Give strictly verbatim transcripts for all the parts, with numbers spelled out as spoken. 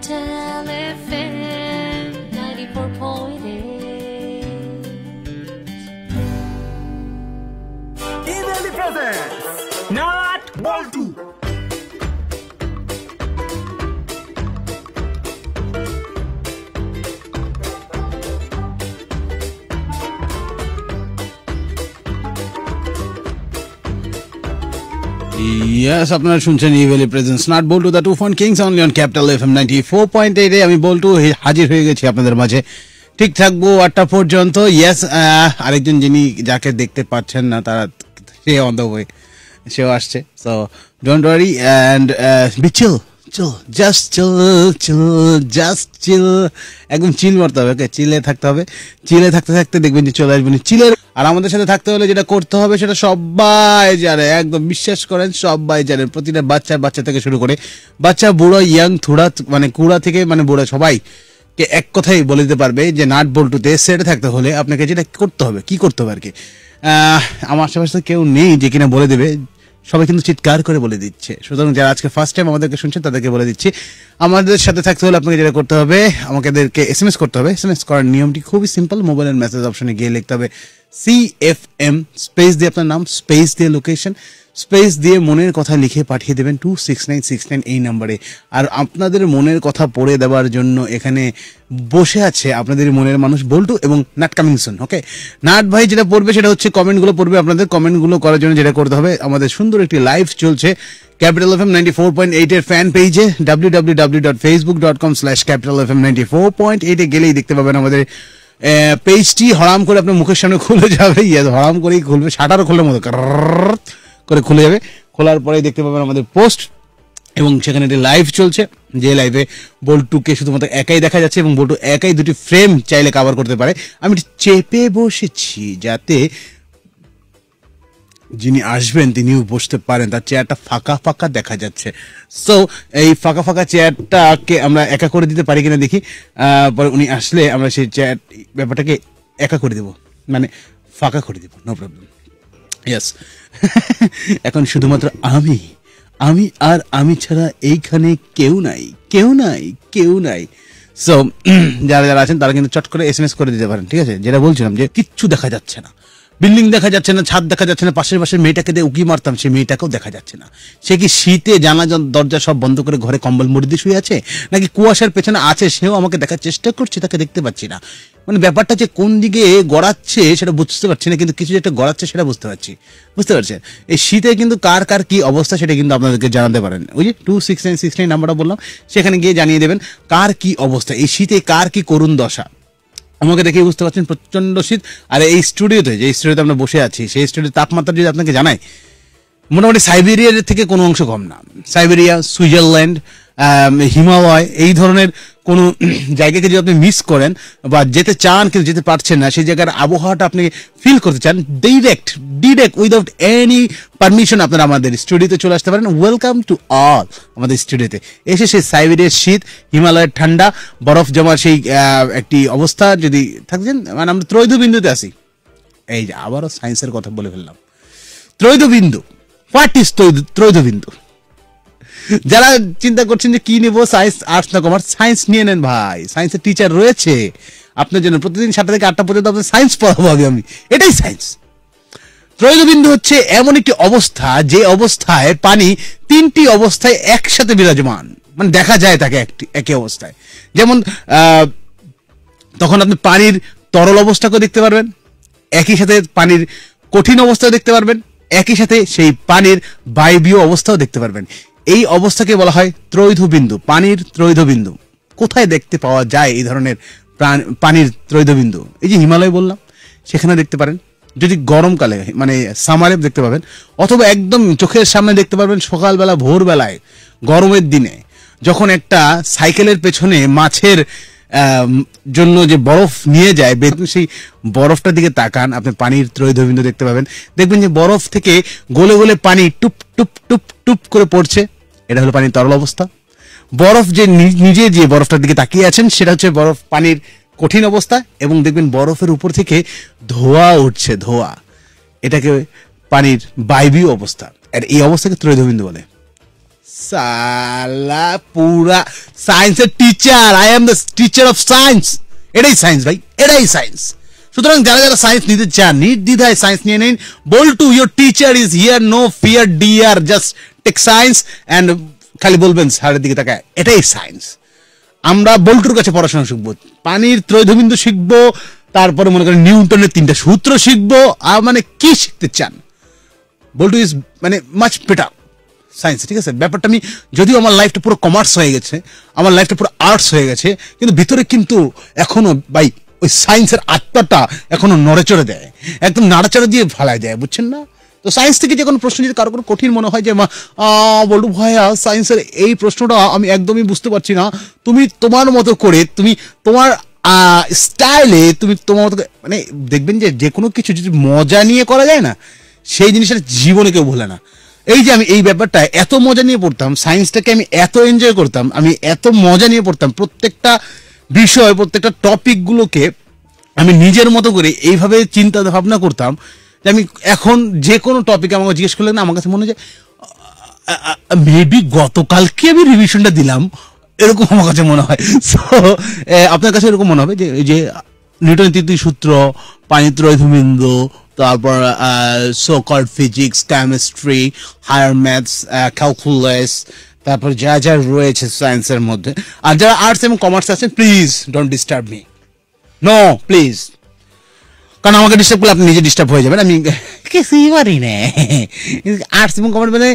Capital F M ninety-four point eight. Evenly presents Not Boltu. Yes, আপনারা শুনছেন ইভেলি presence not Boltu the two phone kings only on capital FM ninety-four point eight এ আমি বল্টু হাজির হয়ে গেছি আপনাদের মাঝে। ঠিক থাকবো আটটা পর্যন্ত। ইয়েস, আরেকজন যিনি যাকে দেখতে পাচ্ছেন না তারা সে অন দ্য ওয়ে, সেও আসছে। So don't worry and be chill chill just chill chill just chill, একদম চিল মারতে হবে। ওকে, চিলে থাকতে হবে। চিলে থাকতে থাকতে দেখবেন যে চলে আসবেন চিলের। আর আমাদের সাথে থাকতে হলে যেটা করতে হবে সেটা সবাই জানে, একদম বিশ্বাস করেন সবাই জানেন। প্রতিটা বাচ্চা বাচ্চা থেকে শুরু করে বাচ্চা বুড়ো ইয়াং থুড়া মানে কুড়া থেকে মানে বুড়া সবাইকে এক কথাই বলে দিতে পারবে যে নাট বল্টুতে সেটে থাকতে হলে আপনাকে যেটা করতে হবে, কি করতে হবে আর কি। আমার আশেপাশে কেউ নেই যে কিনা বলে দেবে, সবাই কিন্তু চিৎকার করে বলে দিচ্ছে। সুতরাং যারা আজকে ফার্স্ট টাইম আমাদেরকে শুনছেন তাদেরকে বলে দিচ্ছি, আমাদের সাথে থাকতে হলে আপনাকে যেটা করতে হবে, আমাদেরকে এস এম এস করতে হবে। এস এম এস করার নিয়মটি খুবই সিম্পল। মোবাইলের মেসেজ অপশনে গিয়ে লিখতে হবে সি এফ এম, স্পেস দিয়ে আপনার নাম, স্পেস দিয়ে লোকেশন, স্পেস দিয়ে মনের কথা লিখে পাঠিয়ে দেবেন two six nine six nine এই নাম্বারে। আর আপনাদের মনের কথা পড়ে দেওয়ার জন্য এখানে বসে আছে আপনাদের মনের মানুষ বল্টু এবং nut coming soon. Okay, nut ভাই যেটা পড়বে সেটা হচ্ছে কমেন্টগুলো পড়বে। আপনাদের কমেন্টগুলো করার জন্য যেটা করতে হবে, আমাদের সুন্দর একটি লাইভ চলছে Capital F M ninety four point eight এর ফ্যান পেজে W W W dot Facebook dot com slash Capital F M ninety four point eight এ গেলেই দেখতে পাবেন আমাদের পেজটি। হরাম করে আপনার মুখের সামনে খুলে যাবে, ইয়ে হরাম করেই খুলবে, শাটারও খুলে মতো করে খুলে যাবে। খোলার পরেই দেখতে পাবেন আমাদের পোস্ট এবং সেখানে একটি লাইভ চলছে, যে লাইভে বল্টুকে শুধুমাত্র একাই দেখা যাচ্ছে এবং বল্টু একাই দুটি ফ্রেম চাইলে কভার করতে পারে। আমি চেপে বসেছি যাতে যিনি আসবেন তিনিও বসতে পারেন, তার চেয়ারটা ফাঁকা ফাঁকা দেখা যাচ্ছে। সো এই ফাঁকা ফাঁকা চেয়ারটাকে আমরা একা করে দিতে পারি কিনা দেখি, পরে উনি আসলে আমরা সেই চেয়ার ব্যাপারটাকে একা করে দেব, মানে ফাঁকা করে দেব, নো প্রবলেম। ইয়েস, এখন শুধুমাত্র আমি আমি আর আমি ছাড়া এইখানে কেউ নাই, কেউ নাই, কেউ নাই। সো যারা যারা আছেন তারা কিন্তু চট করে এস এম এস করে দিতে পারেন, ঠিক আছে। যেটা বলছিলাম যে কিচ্ছু দেখা যাচ্ছে না, বিল্ডিং দেখা যাচ্ছে না, ছাদ দেখা যাচ্ছে না, পাশের পাশের মেয়েটাকে দিয়ে উকি মারতাম সেই মেয়েটাকেও দেখা যাচ্ছে না। সে কি শীতে জানা দরজা সব বন্ধ করে ঘরে কম্বল মুড়ি দিয়ে শুয়ে আছে, নাকি কুয়াশার পেছনে আছে, সেও আমাকে দেখার চেষ্টা করছে, তাকে দেখতে পাচ্ছি না। মানে ব্যাপারটা যে কোন দিকে গড়াচ্ছে সেটা বুঝতে পারছি না, কিন্তু কিছু যেটা গড়াচ্ছে সেটা বুঝতে পারছি, বুঝতে পারছেন। এই শীতে কিন্তু কার কার কি অবস্থা সেটা কিন্তু আপনাদেরকে জানাতে পারেন। ওই যে two six nine six nine নাম্বারটা বললাম, সেখানে গিয়ে জানিয়ে দেবেন কার কি অবস্থা, এই শীতে কার কি করুণ দশা। আমাকে দেখে বুঝতে পারছেন প্রচন্ড শীত। আর এই স্টুডিওতে, যে স্টুডিওতে আমরা বসে আছি, সেই স্টুডিওর তাপমাত্রা যদি আপনাকে জানাই, মোটামুটি সাইবেরিয়ার থেকে কোনো অংশ কম না। সাইবেরিয়া, সুইজারল্যান্ড, হিমালয়, এই ধরনের কোনো জায়গাকে যদি আপনি মিস করেন বা যেতে চান কিন্তু যেতে পারছেন না, সেই জায়গার আবহাওয়াটা আপনি ফিল করতে চান, direct direct without any permission আপনারা আমাদের স্টুডিওতে চলে আসতে পারেন। ওয়েলকাম টু অল আমাদের স্টুডিওতে। এসে সেই সাইবেরিয়ার শীত, হিমালয়ের ঠান্ডা, বরফ জমার সেই একটি অবস্থা যদি থাকছেন, মানে আমরা ত্রৈধ বিন্দুতে আসি। এই যে আবারও সায়েন্সের কথা বলে ফেললাম, ত্রৈধ বিন্দু। হোয়াট ইজ ত্রৈধ বিন্দু? যারা চিন্তা করছেন যে কি নেবো, সায়েন্স, আর্টস না কমার্স, সায়েন্স নিয়ে নেন ভাই। সায়েন্সের টিচার রয়েছে আপনার জন্য, প্রতিদিন সাতটা থেকে আটটা পর্যন্ত আপনার সায়েন্স পড়াবো আগে আমি, এটাই সায়েন্স। ত্রৈধবিন্দু হচ্ছে এমন একটি অবস্থা যে অবস্থায় পানি তিনটি অবস্থায় একসাথে বিরাজমান, মানে দেখা যায় তাকে একটি একই অবস্থায়। যেমন তখন আপনি পানির তরল অবস্থাকেও দেখতে পারবেন, একই সাথে পানির কঠিন অবস্থাও দেখতে পারবেন, একই সাথে সেই পানির বায়বীয় অবস্থাও দেখতে পারবেন। এই অবস্থাকে বলা হয় ত্রৈধ বিন্দু, পানির ত্রৈধ বিন্দু। কোথায় দেখতে পাওয়া যায় এই ধরনের পানির ত্রৈধ বিন্দু? এই যে হিমালয় বললাম, সেখানে দেখতে পারেন। যদি গরমকালে মানে সামারে দেখতে পাবেন, অথবা একদম চোখের সামনে দেখতে পারবেন সকালবেলা ভোরবেলায় গরমের দিনে, যখন একটা সাইকেলের পেছনে মাছের জন্য যে বরফ নিয়ে যায়, সেই বরফটার দিকে তাকান, আপনি পানির ত্রৈধ বিন্দু দেখতে পাবেন। দেখবেন যে বরফ থেকে গলে গলে পানি টুপ টুপ টুপ টুপ করে পড়ছে, এটা হলো পানির তরল অবস্থা। বরফ যে নিজে যে বরফটার দিকে তাকিয়ে আছেন, সেটা হচ্ছে বরফ পানির কঠিন অবস্থা। এবং দেখবেন বরফের উপর থেকে ধোঁয়া উঠছে, ধোঁয়া, এটাকে পানির বায়বীয় অবস্থা। আর এই অবস্থাকে ত্রৈধ বিন্দু বলে। সালা পুরা সায়েন্সের teacher, I am the teacher of science. এটাই সায়েন্স ভাই, এটাই সায়েন্স। সুতরাং যারা যারা সায়েন্স নিতে চান নির্দ্বিধায় সায়েন্স নিয়ে নিন। Boltu your teacher is here, no fear dear, just take science and খালি বলবেন স্যারের দিকে তাকায়, এটাই সায়েন্স। আমরা বল্টুর কাছে পড়াশোনা শিখবো, পানির ত্রৈধবিন্দু শিখবো, তারপরে মনে করেন নিউটনের তিনটা সূত্র শিখবো। আর মানে কি শিখতে চান, বল্টু ইজ মানে মাচ বেটার সায়েন্স। ঠিক আছে, ব্যাপারটা আমি যদিও আমার লাইফটা পুরো কমার্স হয়ে গেছে, আমার লাইফটা পুরো আর্টস হয়ে গেছে, কিন্তু ভিতরে কিন্তু এখনো ভাই ওই সায়েন্সের আত্মাটা এখনো নড়েচড়ে দেয়, একদম নাড়াচাড়া দিয়ে ফালায় দেয়, বুঝছেন না? তো সায়েন্স থেকে যে কোনো প্রশ্ন যদি কারো কোনো কঠিন মনে হয় যে বল্টু ভাইয়া সায়েন্সের এই প্রশ্নটা আমি একদমই বুঝতে পারছি না, তুমি তোমার মতো করে তুমি তোমার স্টাইলে তুমি তোমার মতো মানে দেখবেন যে যে কোনো কিছু যদি মজা নিয়ে করা যায় না, সেই জিনিসটা জীবনে কেউ ভোলে না। এই যে আমি এই ব্যাপারটা এত মজা নিয়ে পড়তাম, সায়েন্সটাকে আমি এত এনজয় করতাম, আমি এত মজা নিয়ে পড়তাম, প্রত্যেকটা বিষয় প্রত্যেকটা টপিকগুলোকে আমি নিজের মতো করে এইভাবে চিন্তা ভাবনা করতাম যে আমি এখন যে কোনো টপিক আমাকে জিজ্ঞেস করলে না আমার কাছে মনে হয় যে মেবি গতকালকে আমি রিভিশনটা দিলাম, এরকম আমার কাছে মনে হয়। সো আপনার কাছে এরকম মনে হবে যে এই যে নিউটনের তৃতীয় সূত্র, পানির ত্রৈধবিন্দু, তারপর so called physics, chemistry, higher maths, calculus, তারপর যা যা রয়েছে সায়েন্সের মধ্যে। আর যারা আর্টস এবং কমার্স আছেন please don't disturb me, no please, কারণ আমাকে ডিস্টার্ব করলে আপনি নিজে ডিস্টার্ব হয়ে যাবেন। আমি কিছুই পারি না আর্টস এবং কমার্স মানে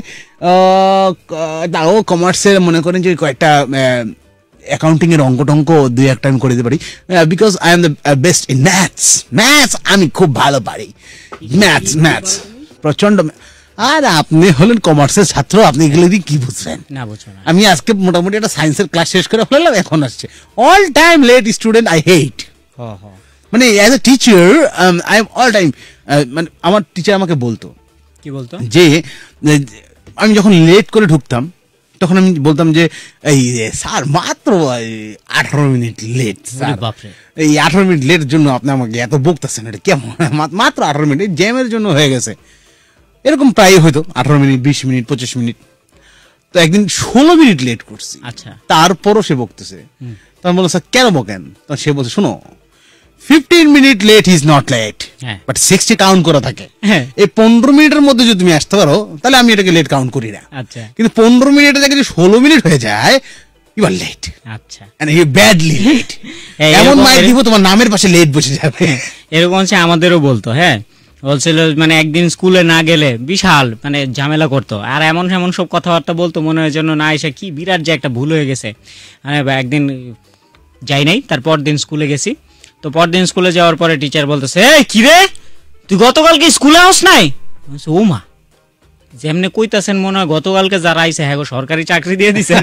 তাও কমার্সের মনে করেন যে কয়েকটা অ্যাকাউন্টিং এর অঙ্ক টঙ্ক দুই একটা আমি করে দিতে পারি, because I am the best in maths. Maths আমি খুব ভালো পারি, ম্যাথস ম্যাথস প্রচন্ড। আর আপনি হলেন কমার্সের ছাত্র, আপনি এগুলো দিয়ে কি বুঝবেন? না বুঝো না। আমি আজকে মোটামুটি একটা সায়েন্সের ক্লাস শেষ করে ফেললাম, এখন আসছে all time late student, I hate. মানে as a teacher I am all time, মানে আমার টিচার আমাকে বলতো কি বলতো যে আমি যখন লেট করে ঢুকতাম তখন আমি বলতাম যে এই স্যার মাত্র আঠারো মিনিট লেট, এই আঠারো মিনিট লেটের জন্য আপনি আমাকে এত বকতেছেন, এটা কেমন? মাত্র আঠারো মিনিট জ্যামের জন্য হয়ে গেছে। এরকম প্রায় হয়তো আঠারো মিনিট, বিশ মিনিট, পঁচিশ মিনিট। তো একদিন ষোলো মিনিট লেট করছি, আচ্ছা, তারপরও সে বকতেছে। তখন বললো স্যার কেন বকেন? তখন সে বলছে শোনো, fifteen minute late is not late, but sixty count করা থাকে। এই পনেরো মিনিটের মধ্যে যদি তুমি আসতে পারো তাহলে আমি এটাকে লেট কাউন্ট করি না। আচ্ছা, কিন্তু পনেরো মিনিটের জায়গায় যদি ষোলো মিনিট হয়ে যায় ইউ আর লেট। আচ্ছা, এন্ড ইউ ব্যাডলি লেট। এমন মাইর দিব তোমার নামের পাশে লেট বসে যাবে। এরকম হচ্ছে আমাদেরও বলতো। হ্যাঁ, বলছিল মানে একদিন স্কুলে না গেলে বিশাল মানে ঝামেলা করতো, আর এমন এমন সব কথাবার্তা বলতো মনে হয় যেন না এসে কি বিরাট যে একটা ভুল হয়ে গেছে। মানে একদিন যাই নাই, তারপর দিন স্কুলে গেছি। তো পরদিন স্কুলে যাওয়ার পরে টিচার বলতেছে, এই কি রে তুই গতকালকে স্কুলে আস নাই? ও মা, যেমনি কইতাছেন মনে হয় গতকালকে যারা আইছে হ্যাঁ সরকারি চাকরি দিয়ে দিছেন।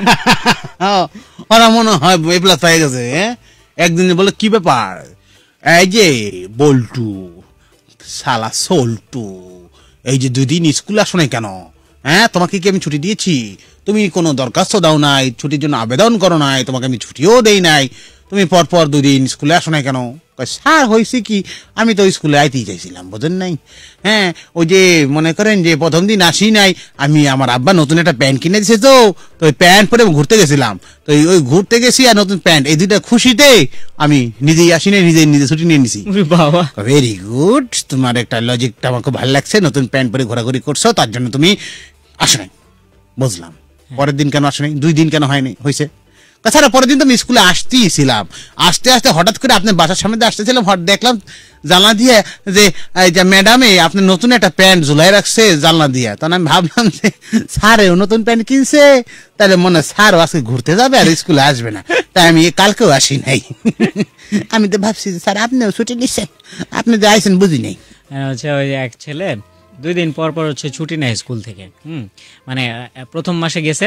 ওরা মনে হয় এ প্লাস পেয়ে গেছে। একদিন বলে কি ব্যাপার, এই যে বল্টু শালা সল্টু, এই যে দুই দিন স্কুলে আসো নাই কেন? হ্যাঁ, তোমাকে কি আমি ছুটি দিয়েছি? তুমি কোনো দরখাস্ত দাও নাই, ছুটির জন্য আবেদন করো নাই, তোমাকে আমি ছুটিও দেই নাই, তুমি পর পর দুই দিন স্কুলে আসো নাই কেন? স্যার হয়েছে কি, আমি তো স্কুলে আইতেই চাইছিলাম, বোঝেন নাই? হ্যাঁ, ওই যে মনে করেন যে প্রথম দিন আসি নাই, আমি আমার আব্বা নতুন একটা প্যান্ট কিনে দিছে, তো তো ওই প্যান্ট পরে ঘুরতে গেছিলাম, তো ওই ঘুরতে গেছি আর নতুন প্যান্ট, এই দুইটা খুশিতে আমি নিজেই আসি নাই, নিজেই নিজে ছুটি নিয়ে নিছি। বাবা ভেরি গুড, তোমার একটা লজিকটা আমার খুব ভালো লাগছে, নতুন প্যান্ট পরে ঘোরাঘুরি করছো তার জন্য তুমি আসো নাই, বুঝলাম। পরের দিন কেন আসো নাই? দুই দিন কেন হয়নি? হয়েছে। তাছাড়া পরের দিন তো আমি স্কুলে আসতেই ছিলাম, আসতে আসতে হঠাৎ করে আপনার বাসার সামনে দিয়ে আসতেছিলাম, হঠাৎ দেখলাম জানলা দিয়ে যে ম্যাডামে আপনি নতুন একটা প্যান্ট ঝুলাই রাখছে জানলা দিয়ে। তখন আমি ভাবলাম যে স্যারেও নতুন প্যান্ট কিনছে, তাহলে মনে হয় স্যারও আজকে ঘুরতে যাবে আর স্কুলে আসবে না, তাই আমি কালকেও আসি নাই। আমি তো ভাবছি যে স্যার আপনিও ছুটি নিচ্ছেন, আপনি যে আইসেন বুঝি নাই। হচ্ছে ওই এক ছেলে দুই দিন পর পর হচ্ছে ছুটি নেয় স্কুল থেকে। হুম, মানে প্রথম মাসে গেছে,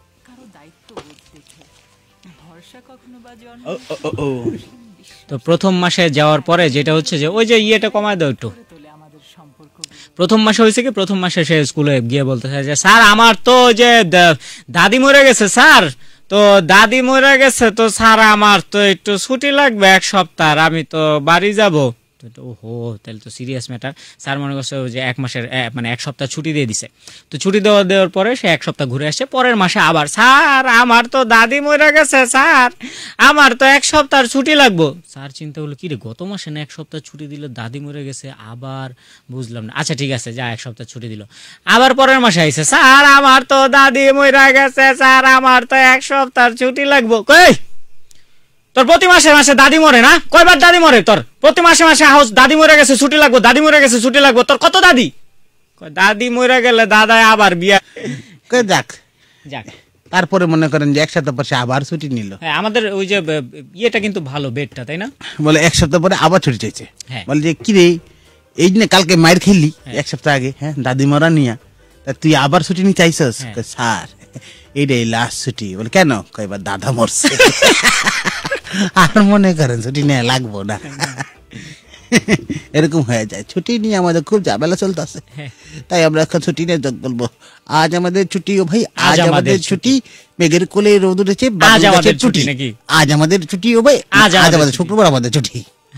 তো প্রথম মাসে যাওয়ার পরে যেটা হচ্ছে যে ওই যে ইয়েটা কমায় দাও একটু। প্রথম মাসে হয়েছে কি, প্রথম মাসে সে স্কুলে গিয়ে বলতেছে যে স্যার আমার তো যে দাদি মরে গেছে স্যার, তো দাদি মরে গেছে তো স্যার আমার তো একটু ছুটি লাগবে এক সপ্তাহ, আমি তো বাড়ি যাব। তো ওহো তাহলে তো সিরিয়াস ম্যাটার। স্যার মনে করছে যে এক মাসের এ, মানে এক সপ্তাহ ছুটি দিয়ে দিছে। তো ছুটি দেওয়া দেওয়ার পরে সে এক সপ্তাহ ঘুরে আসছে, পরের মাসে আবার স্যার আমার তো দাদি মরে গেছে স্যার, আমার তো এক সপ্তাহ ছুটি লাগবো। স্যার চিন্তা করলো কি রে গত মাসে না এক সপ্তাহ ছুটি দিল, দাদি মরে গেছে, আবার বুঝলাম না, আচ্ছা ঠিক আছে যা এক সপ্তাহ ছুটি দিল। আবার পরের মাসে আইছে, স্যার আমার তো দাদি মরে গেছে স্যার, আমার তো এক সপ্তাহ ছুটি লাগবো। কই তোর প্রতি মাসে মাসে দাদি মরে না, কয়বার দাদি মরে তোর? প্রতি মাসে মাসে হাউস দাদি মরে গেছে ছুটি লাগবো, দাদি মরে গেছে ছুটি লাগবো, তোর কত দাদি? দাদি মরে গেলে দাদা আবার বিয়া। যাক যাক তারপরে মনে করেন যে এক সপ্তাহ পর সে আবার ছুটি নিল। হ্যাঁ আমাদের ওই যে ব- ইয়েটা কিন্তু ভালো বেডটা, তাই না? বলে এক সপ্তাহ পরে আবার ছুটি চাইছে। হ্যাঁ। বলে যে কি রে এই যে কালকে মায়ের খেললি এক সপ্তাহ আগে, হ্যাঁ দাদি মরা নিয়া, তা তুই আবার ছুটি নিয়ে চাইছস? হ্যাঁ। কয়, স্যার এইটাই লাস্ট ছুটি। বলে কেন? কয় এবার দাদা মরছে। আর মনে করেন ছুটি নিয়ে লাগবো না। এরকম হয়ে যায়, ছুটি নিয়ে আমাদের খুব ঝামেলা চলতেছে। তাই আমরা এখন ছুটি নিয়ে যোগ বলবো, আজ আমাদের ছুটি ও ভাই, আজ আমাদের ছুটি, মেঘের কোলে রোদ উঠেছে, আজ আমাদের ছুটি নাকি? আজ আমাদের ছুটি ও ভাই, আজ আজ আমাদের আমাদের ছুটি। শুক্রবার আমাদের ছুটি।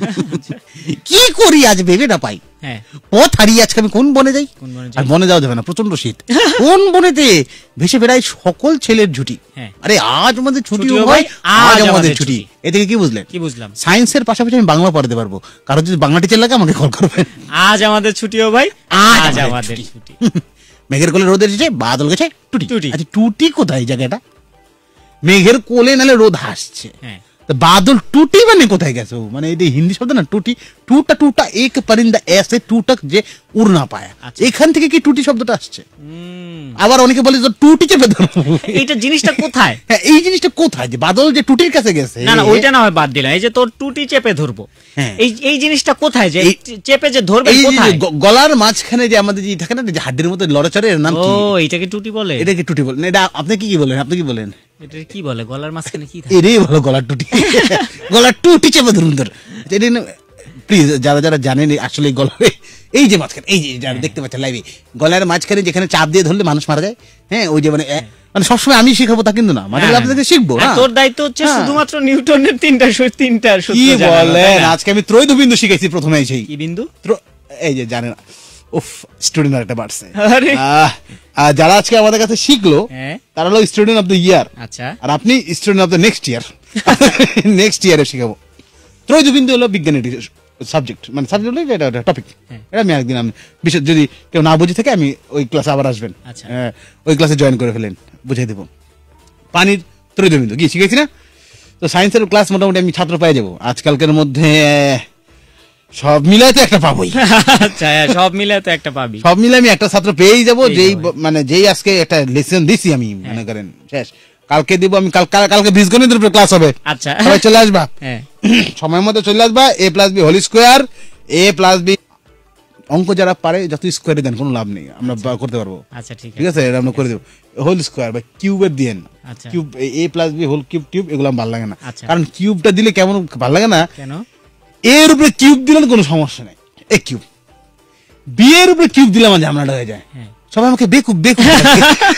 কি করি আজ ভেবে না পাই। হ্যাঁ পথ হারিয়ে আজকে আমি কোন বনে যাই? কোন বনে যাই? আর বনে যাওয়া যাবে না, প্রচন্ড শীত। কোন বনেতে ভেসে বেড়ায় সকল ছেলের ছুটি। হ্যাঁ। আরে আজ আমাদের ছুটি ছুটি ও ও ভাই, ভাই, আজ আমাদের ছুটি। এ থেকে কি বুঝলেন? কি বুঝলাম? সায়েন্সের পাশাপাশি আমি বাংলা পড়াতে পারবো, কারণ যদি বাংলা টিচার লাগে আমাকে কল করবেন। আজ আমাদের ছুটিও ভাই, আজ আজ আমাদের আমাদের ছুটি। ছুটি। মেঘের কোলে রোদ এসেছে, বাদল গেছে, টুটি। টুটি। আচ্ছা টুটি কোথায় এই জায়গাটা? মেঘের কোলে নালে রোদ হাসছে, হ্যাঁ তো বাদল টুটি মানে কোথায় গেছে? ও মানে এটা হিন্দি শব্দ না, টুটি। টুটা টুটা এক পরিন্দা এসে টুটক যে উড় না পায়, আচ্ছা। এখান থেকে কি টুটি শব্দটা আসছে? উম, আবার অনেকে বলে যে টুটি চেপে ধরো। এইটা জিনিসটা কোথায়? হ্যাঁ, এই জিনিসটা কোথায় যে বাদল যে টুটির কাছে গেছে? না না ওইটা না হয় বাদ দিলাম, এই যে তোর টুটি চেপে ধরবো, হ্যাঁ। এই এই জিনিসটা কোথায় যে এই- চেপে যে ধরবে এই যে কোথায়? গ- গলার মাঝখানে যে আমাদের যে থাকে না যে হাড্ডির মতো লড়াচড়ে, এর নাম ও কি? এইটাকে টুটি বলে? এটাকে টুটি বলেন? এটা আপনি কি কি বলেন? আপনি কি বলেন? এটা কি বলে? গলার মাঝখানে কি থাকে? এটাই ভালো, গলার টুটি। গলার টুটি চেপে ধরুন তোর। প্লিজ যারা যারা জানেন এই আসলে এই গলার এই যে মাঝখানে, এই যে যারা দেখতে পাচ্ছেন লাইভে, গলার মাঝখানে যেখানে চাপ দিয়ে ধরলে মানুষ মারা যায়, হ্যাঁ ওই যে মানে এ- মানে সবসময় আমি শিখাবো তা কিন্তু না, মানে হ্যাঁ, আপনাদেরকে শিখবো আর না। তোর দায়িত্ব হচ্ছে হ্যাঁ। শুধুমাত্র নিউটনের তিনটা সূত্র, তিনটা সূত্র কি জানানো, তাই বলেন? না? আজকে আমি ত্রৈধ বিন্দু শিখেছি প্রথমে সেই কি বিন্দু? ত্র- এই যে জানেন, উফ স্টুডেন্ট একটা বাড়ছে। আরে। আহ, আর যারা আজকে আমাদের কাছে শিখলো হ্যাঁ। তারা হলো স্টুডেন্ট অফ দ্য ইয়ার, আচ্ছা আর আপনি student of the next year. Next ইয়ারে শিখাবো। ত্রৈধ বিন্দু হলো বিজ্ঞানের সাবজেক্ট, মানে সাবজেক্ট হলো এটা টপিক। এটা আমি একদিন আমি বিশেষ যদি কেউ না বুঝে থাকে আমি ওই ক্লাসে আবার আসবেন, আচ্ছা। হ্যাঁ, ওই ক্লাসে জয়েন করে ফেলেন, বুঝাই দেবো। পানির ত্রৈধ বিন্দু কি শিখেছি না? তো সায়েন্সের ক্লাস মোটামুটি আমি ছাত্র পেয়ে যাবো আজকালকের মধ্যে, সব মিলাই তো একটা পাবোই। আচ্ছা হ্যাঁ, সব মিলে তো একটা পাবি। সব মিলে আমি একটা ছাত্র পেয়েই যাবো, পেয়েই যেই যাবো। ব- মানে যেই আজকে একটা লেসন দিছি আমি, মনে করেন শেষ কালকে দিব আমি, কাল- কাল- কালকে বীজগণিতের উপরে ক্লাস হবে, আচ্ছা সবাই চলে আসবা, হ্যাঁ সময় মতো চলে আসবা। A plus B whole square, a plus b অঙ্ক যারা পারে যত স্কোয়ারে দেন কোনো লাভ নেই, আমরা বা- করতে পারবো, আচ্ছা ঠিক ঠিক আছে আছে? এটা আমরা করে দেবো। হোল স্কোয়ার বা কিউবের দিয়েন, আচ্ছা। Cube A plus B whole cube tube এগুলো আমার ভালো লাগে না, আচ্ছা। কারণ কিউবটা দিলে কেমন ভালো লাগে না। কেন? এর উপরে কিউব দিলে কোনো সমস্যা নেই, এ কিউব। বি এর উপরে কিউব দিলে আমার ঝামেলাটা হয়ে যায়, হ্যাঁ। সবাই আমাকে বেকুব বেকুব ডাকে।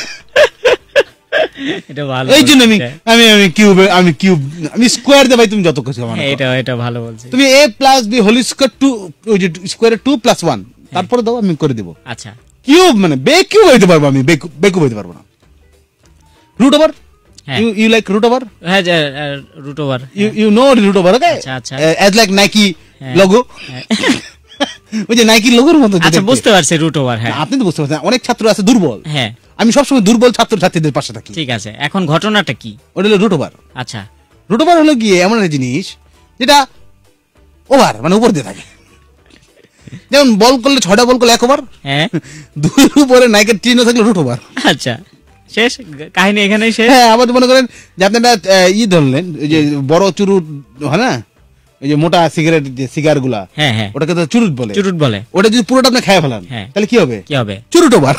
এটা ভালো এই জন্য আমি বলছে। আমি আমি কিউব আমি কিউব আমি স্কোয়ার দে ভাই, তুমি যত কিছু আমার হ্যাঁ, এটা এটা ভালো বলছে। তুমি A plus B whole square two ওই যে স্কোয়ারে টু প্লাস ওয়ান তারপরে দাও, আমি করে দেবো। আচ্ছা কিউব মানে বেকিউব হইতে পারবো আমি, বেকুব বেকুব হইতে পারবো না। রুট ওভার, হ্যাঁ। You you like root over, হ্যাঁ root over. You you know root over, okay? আচ্ছা, আচ্ছা। অ্যাজ লাইক নাইকি হ্যাঁ। লোগো, ওই যে নাইকি লোগোর মতো যে আচ্ছা দেখতে। বুঝতে পারছি রুট ওভার। হ্যাঁ আপনি তো বুঝতে পারছেন, অনেক ছাত্র আছে দুর্বল, হ্যাঁ আমি সবসময় দুর্বল ছাত্র ছাত্রীদের পাশে থাকি। ঠিক আছে, এখন ঘটনাটা কি? ওটা হলো রুট ওভার। আচ্ছা রুট ওভার হলো গিয়ে এমন একটা জিনিস যেটা ওভার মানে উপর দিয়ে থাকে, যেমন বল করলে ছয়টা বল করলে এক ওভার, হ্যাঁ দুই উপরে নাইকের চিহ্ন থাকলে রুট ওভার। আচ্ছা শেষ কাহিনী এখানেই শেষ। হ্যাঁ, আবার মনে করেন যে আপনি একটা আহ, ই ধরলেন, ওই যে বড় চুরুট হয় না, ওই যে মোটা সিগারেট যে সিগার গুলা, হ্যাঁ হ্যাঁ ওটাকে তো চুরুট বলে। চুরুট বলে। ওটা যদি পুরোটা আপনি খেয়ে ফেলান হ্যাঁ। তাহলে কি হবে? কি হবে? চুরুট ওভার।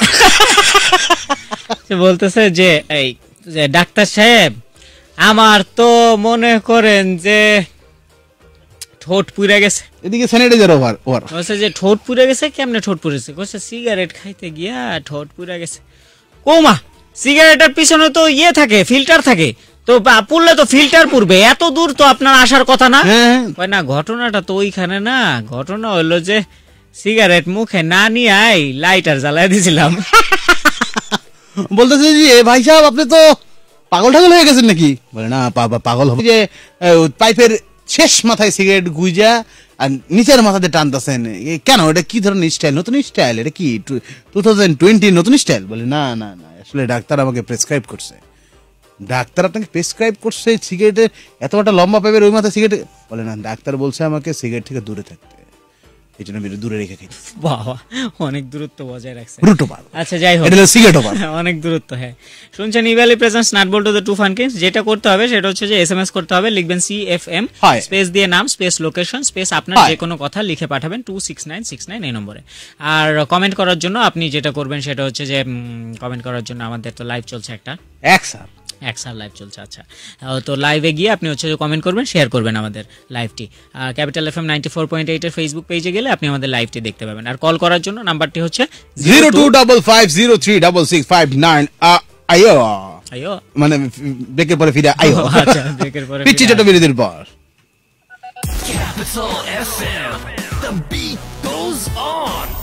সে বলতেছে যে এই যে ডাক্তার সাহেব আমার তো মনে করেন যে ঠোঁট পুড়ে গেছে। এদিকে স্যানিটাইজার ওভার ওভার। বলছে যে ঠোঁট পুড়ে গেছে, কেমনে ঠোঁট পুড়েছে? বলছে সিগারেট খাইতে গিয়া ঠোঁট পুড়ে গেছে। ওমা, সিগারেটের পিছনে তো ইয়ে থাকে, ফিল্টার থাকে, তো বা- পুড়লে তো ফিল্টার পুড়বে, এত দূর তো আপনার আসার কথা না। হ্যাঁ কয় না ঘটনাটা তো ওইখানে না, ঘটনা হলো যে সিগারেট মুখে না নিয়ে আই লাইটার জ্বালায় দিছিলাম। বলতেছে যে এ ভাই সাহেব আপনি তো পাগল ঠাগল হয়ে গেছেন নাকি? বলে না পা- পা- পাগল হবে যে এ, ওই পাইপের শেষ মাথায় সিগারেট গুইজা আর নিচের মাথাতে টানতেছেন, এ, কেন এটা কি ধরনের স্টাইল? নতুন স্টাইল এটা কি টু থাউজেন্ড টোয়েন্টি নতুন স্টাইল? বলে না না না আসলে ডাক্তার আমাকে প্রেসক্রাইব করছে। ডাক্তার আপনাকে প্রেসক্রাইব করছে সিগারেটের এত একটা লম্বা পাইপের ওই মাথায় সিগারেট? বলে না ডাক্তার বলছে আমাকে সিগারেট থেকে দূরে থাকতে, এই জন্য আমি এটা দূরে রেখে খাই। বাবা অনেক দূরত্ব বজায় রাখছে। ব্রুটো পাগল। আচ্ছা যাই হোক, এটা হলো সিগারেটও পাগল। অনেক দূরত্ব। হ্যাঁ শুনছেন ইভ্যালি প্রেজেন্টস নাট বল্টু দ্য টু ফান কিংস। যেটা করতে হবে সেটা হচ্ছে যে এসএমএস করতে হবে, লিখবেন সি এফ এম হয়। স্পেস দিয়ে নাম স্পেস লোকেশন স্পেস আপনার হয়। যে কোনো কথা লিখে পাঠাবেন two six nine six nine এই নম্বরে। আর কমেন্ট করার জন্য আপনি যেটা করবেন সেটা হচ্ছে যে কমেন্ট করার জন্য আমাদের তো লাইভ চলছে একটা, এক স্যার এক সার লাইভ চলছে। আচ্ছা আহ, তো লাইভে গিয়ে আপনি হচ্ছে কমেন্ট করবেন, শেয়ার করবেন আমাদের লাইভটি। Capital F M ninety four point eight এর ফেসবুক পেজে গেলে আপনি আমাদের লাইভটি দেখতে পাবেন। আর কল করার জন্য নাম্বারটি হচ্ছে zero two double five zero three double six five nine. আয়ো আইও মানে ব্রেকের পরে ফিরে আয়ো। আচ্ছা ব্রেকের পরে পিচ্ছি ফিরে ছোট বিরতির পর Capital F M. The beat goes on.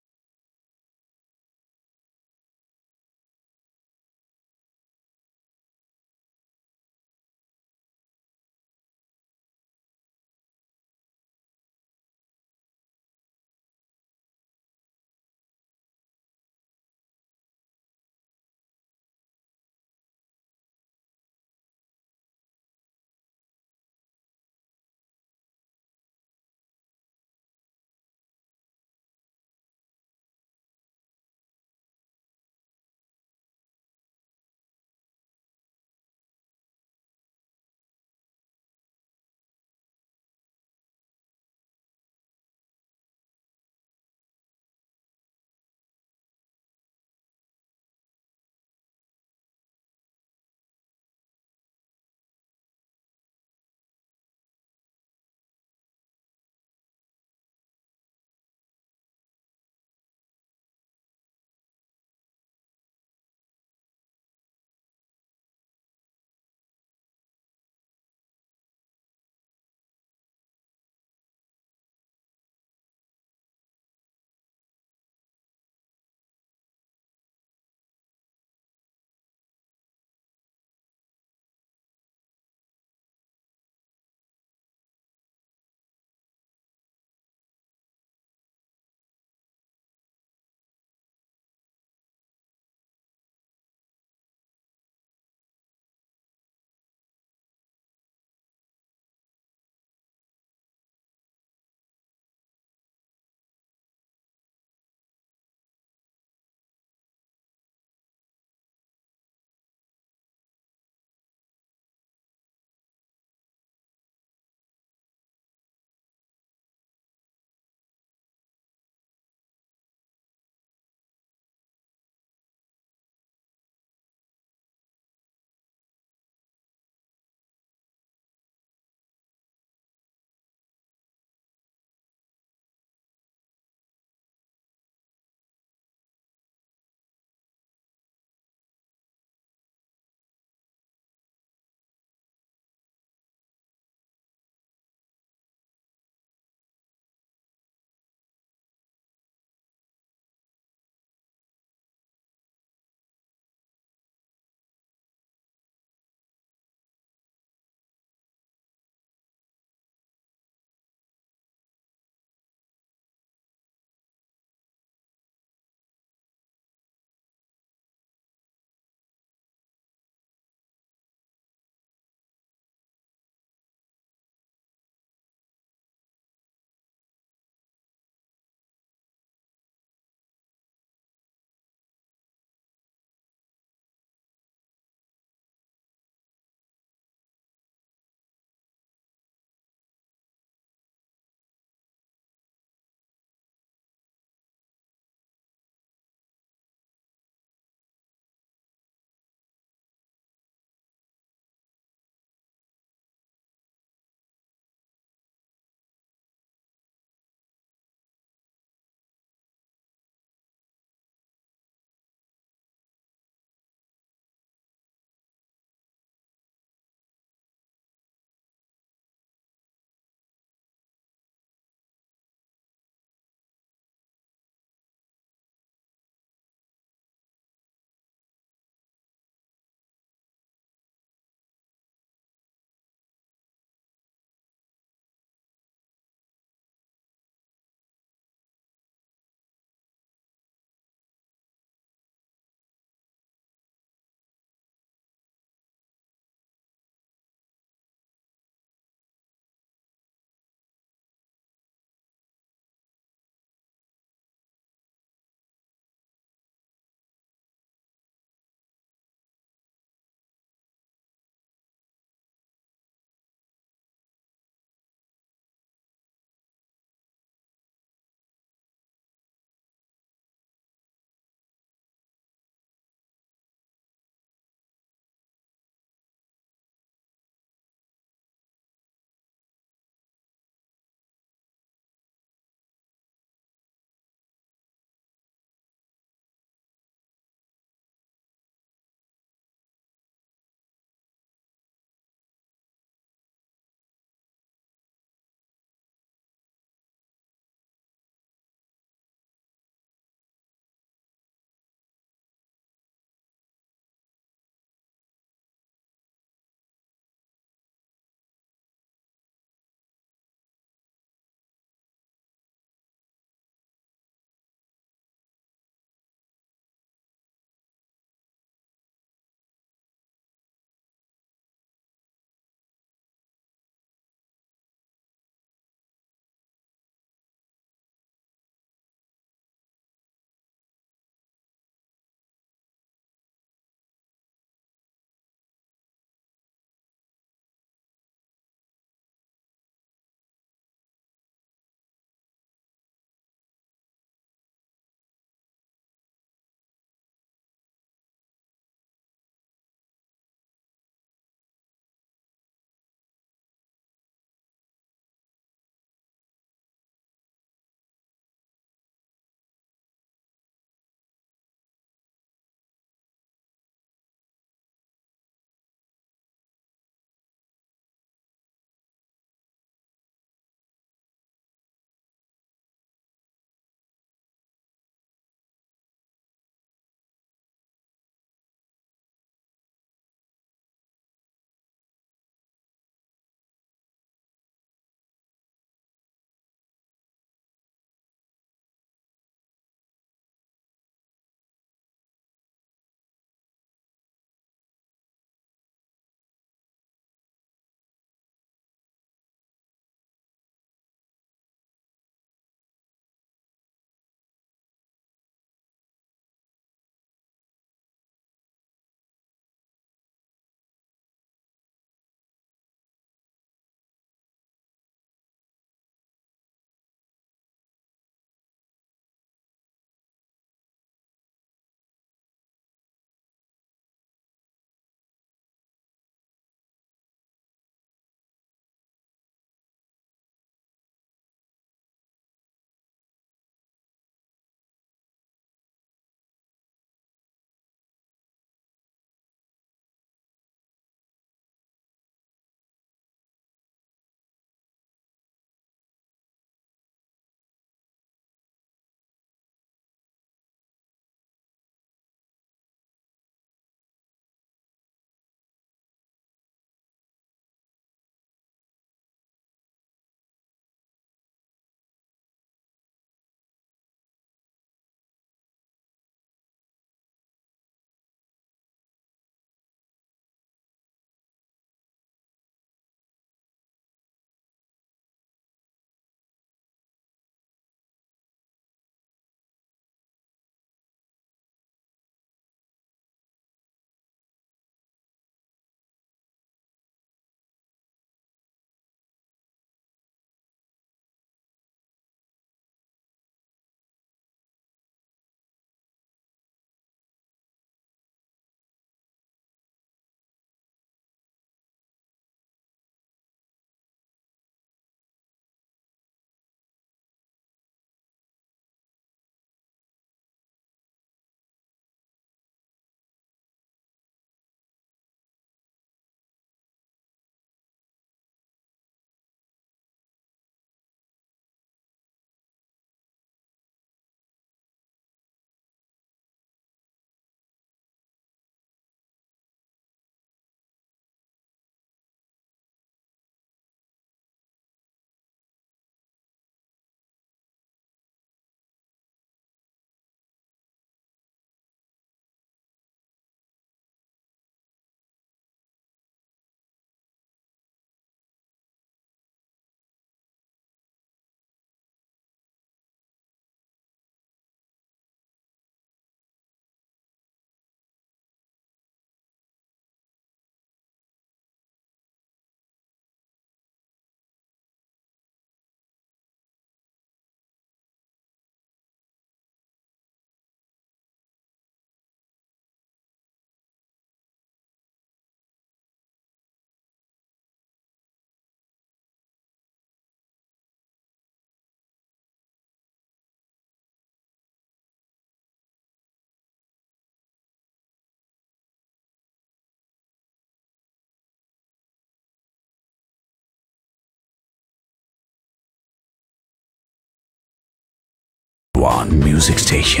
One music station.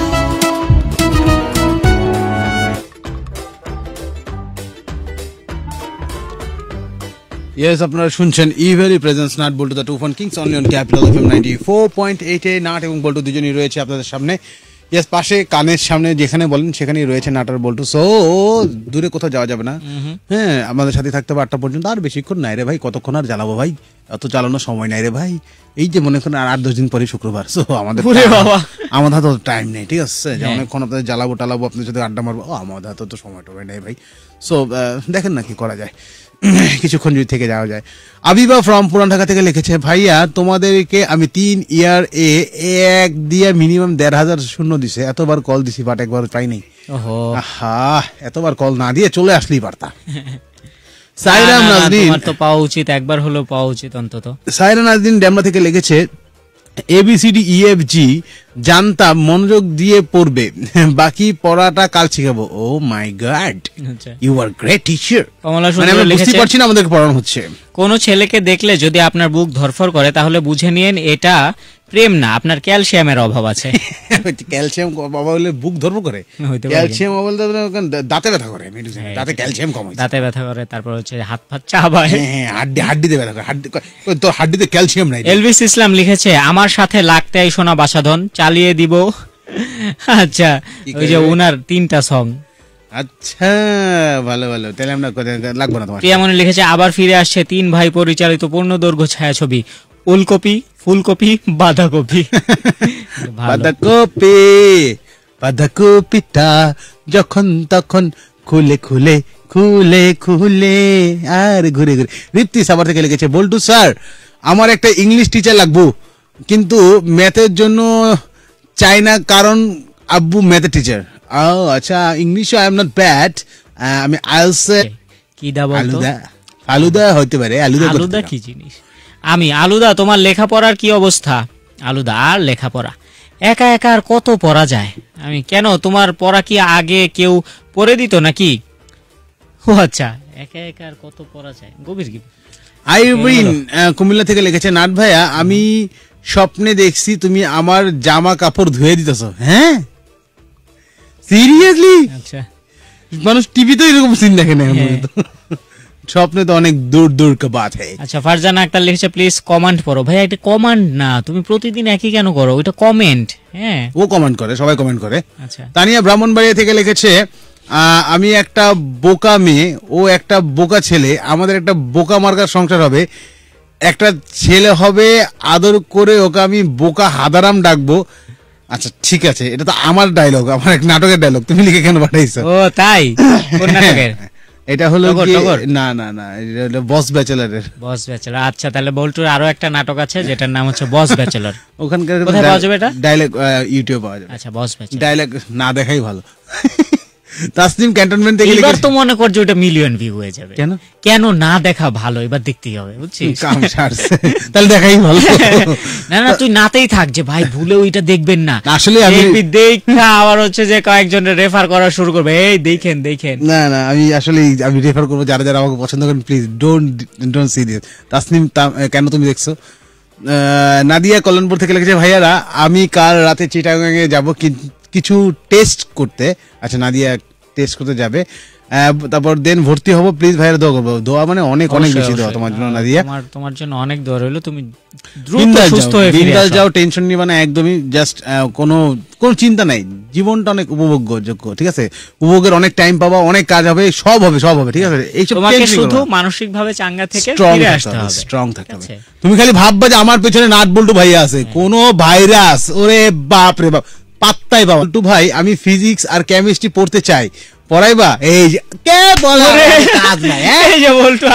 Yes, আপনারা শুনছেন ইভেরি প্রেজেন্স নাট বল্টু the two fun kings only on capital FM ninety four point eight এ নাট এবং বল্টু দুজনই রয়েছে আপনাদের সামনে। ইয়েস, পাশে কানের সামনে যেখানে বলেন সেখানেই রয়েছে নাট আর বল্টু। সো দূরে কোথাও যাওয়া যাবে না, হ্যাঁ আমাদের সাথে থাকতে হবে আটটা পর্যন্ত। আর বেশিক্ষণ নাই রে ভাই, কতক্ষণ আর জ্বালাবো ভাই, অত চালানোর সময় নাই রে ভাই। এই যে মনে করেন আর আট দশ দিন পরে শুক্রবার, সো আমাদের আমাদের হাতে টাইম নেই, ঠিক আছে, যে অনেকক্ষণ আপনাদের জ্বালাবো টালাবো, আপনাদের সাথে আড্ডা মারবো, ও আমাদের হাতে তো সময় টময় নেই ভাই। সো দেখেন না কি করা যায়, কিছুক্ষণ যদি থেকে যাওয়া যায়। আবিবা ফ্রম পুরান ঢাকা থেকে লিখেছে, ভাইয়া তোমাদেরকে আমি তিন ইয়ার এ এক দিয়ে মিনিমাম দেড় হাজার শূন্য দিছে, এতবার কল দিছি বাট একবার পাই নাই। আহা, এতবার কল না দিয়ে চলে আসলেই পারতা। সাইরা নাজরিন, তোমার তো পাওয়া উচিত, একবার হলো পাওয়া উচিত অন্তত। সাইরা নাজরিন ড্যামরা থেকে লিখেছে, এবিসিডি ইএফ জি জানতাম, মনোযোগ দিয়ে পড়বে, বাকি পড়াটা কাল শিখাবো। Oh my god, you are great teacher. কমলা মানে আমরা বুঝতে পারছি না আমাদেরকে পড়ানো হচ্ছে। কোন ছেলেকে দেখলে যদি আপনার বুক ধরফর করে তাহলে বুঝে নিয়েন এটা প্রেম না, আপনার ক্যালসিয়ামের অভাব আছে। ক্যালসিয়াম অভাব হলে বুক ধরবো করে, ক্যালসিয়াম অভাব হলে দাঁতে ব্যথা করে, দাঁতে ক্যালসিয়াম কম হয়, দাঁতে ব্যথা করে, তারপর হচ্ছে হাত ফাত চাবায়, হ্যাঁ হাড্ডি হাড্ডিতে ব্যথা করে, হাড্ডি তো হাড্ডিতে ক্যালসিয়াম নাই। এলভিস ইসলাম লিখেছে, আমার সাথে লাগতে আই সোনা বাসাধন, চালিয়ে দিব। আচ্ছা, ওই যে উনার তিনটা সং। আচ্ছা, ভালো ভালো, তাহলে আমরা লাগবো না তোমার। প্রিয়ামণি লিখেছে, আবার ফিরে আসছে তিন ভাই পরিচালিত পূর্ণদৈর্ঘ্য ছায়াছবি, ওলকপি, ফুলকপি, বাঁধাকপি। বাঁধাকপি বাঁধাকপিটা যখন তখন খুলে খুলে খুলে খুলে আর ঘুরে ঘুরে। ঋপ্তি সাভার থেকে লিখেছে, বল্টু স্যার আমার একটা ইংলিশ টিচার লাগবো, কিন্তু ম্যাথের জন্য চাই না, কারণ আব্বু ম্যাথের টিচার। ও আচ্ছা, English I am not bad, আমি আইএলসে কি দা বলতো, আলুদা হইতে পারে। আলুদা আলুদা কি জিনিস? আমি আলুদা, তোমার লেখাপড়ার কি অবস্থা? আলুদা, আর লেখাপড়া একা একা আর কত পড়া যায়? আমি কেন, তোমার পড়া কি আগে কেউ পড়ে দিত নাকি? ও আচ্ছা, একা একা আর কত পড়া যায়, গভীর কি। আইরিন কুমিল্লা থেকে লিখেছে, নাট ভাইয়া আমি স্বপ্নে দেখছি তুমি আমার জামা কাপড় ধুয়ে দিতেছ। হ্যাঁ সিরিয়াসলি? আচ্ছা, মানুষ টিভিতে এরকম সিন দেখে না, স্বপ্নে তো অনেক দূর দূর কা বাত হ্যায়। আচ্ছা, ফারজানা আক্তার লিখেছে, প্লিজ কমেন্ট পড়ো। ভাই এটা কমেন্ট না, তুমি প্রতিদিন একই কেন করো, ওইটা কমেন্ট। হ্যাঁ, ও কমেন্ট করে, সবাই কমেন্ট করে। আচ্ছা, তানিয়া ব্রাহ্মণবাড়িয়া থেকে লিখেছে, আমি একটা বোকা মেয়ে, ও একটা বোকা ছেলে, আমাদের একটা বোকা মার্কার সংসার হবে, একটা ছেলে হবে, আদর করে ওকে আমি বোকা হাদারাম ডাকবো। আচ্ছা ঠিক আছে, এটা তো আমার ডায়লগ, আমার এক নাটকের ডায়লগ, তুমি লিখে কেন পাঠাইছো? ও তাই, কোন নাটকের? এটা হলো না না না বস ব্যাচেলারের। বস ব্যাচেলার, আচ্ছা তাহলে বল্টুর আরো একটা নাটক আছে যেটার নাম হচ্ছে বস ব্যাচেলার। ওখানকার কোথায় পাওয়া যাবে এটা? ডায়লগ ইউটিউবে পাওয়া যাবে। আচ্ছা, বস ব্যাচেলার ডায়লগ না দেখাই ভালো। তাসনিম ক্যান্টনমেন্ট থেকে এবার তো মনে কর যে ওটা মিলিয়ন ভিউ হয়ে যাবে। কেন কেন না দেখা ভালো, এবার দেখতেই হবে, বুঝছিস? কাম ছাড়ছে, তাহলে দেখাই ভালো। না না, তুই নাতেই থাক যে ভাই ভুলেও এটা দেখবেন না। আসলে আমি দেখা আবার হচ্ছে যে কয়েকজনের রেফার করা শুরু করবে, এই দেখেন দেখেন। না না, আমি আসলে আমি রেফার করবো যারা যারা আমাকে পছন্দ করেন, please don't don't see this. Tasnim কেন তুমি দেখছো? নাদিয়া কল্যাণপুর থেকে লিখেছে, ভাইয়ারা আমি কাল রাতে চিটাগাঙে যাব কিছু টেস্ট করতে। আচ্ছা, নাদিয়া টেস্ট করতে যাবে, তারপর দেন ভর্তি হবো, প্লিজ ভাইয়ারা দোয়া করবো। দোয়া মানে অনেক অনেক বেশি দোয়া তোমার জন্য নাদিয়া, তোমার জন্য অনেক দোয়া রইলো। তুমি দ্রুত সুস্থ হয়ে ফিরে আসো, যাও, টেনশন নিবা না একদমই, জাস্ট কোনো কোনো চিন্তা নাই, জীবনটা অনেক উপভোগ্যযোগ্য, ঠিক আছে? উপভোগের অনেক টাইম পাবা, অনেক কাজ হবে, সব হবে সব হবে, ঠিক আছে? এইসব তোমাকে শুধু মানসিক ভাবে চাঙ্গা থেকে ফিরে আসতে হবে, স্ট্রং থাকতে হবে। তুমি খালি ভাববা যে আমার পেছনে নাট বল্টু ভাইয়া আছে, কোনো ভাইরাস, ওরে বাপ রে বাপ, পাত্তাই পাবা। বল্টু ভাই আমি ফিজিক্স আর কেমিস্ট্রি পড়তে চাই, পড়াইবা? এই যে কে বলে কাজ নাই, এই যে বল্টু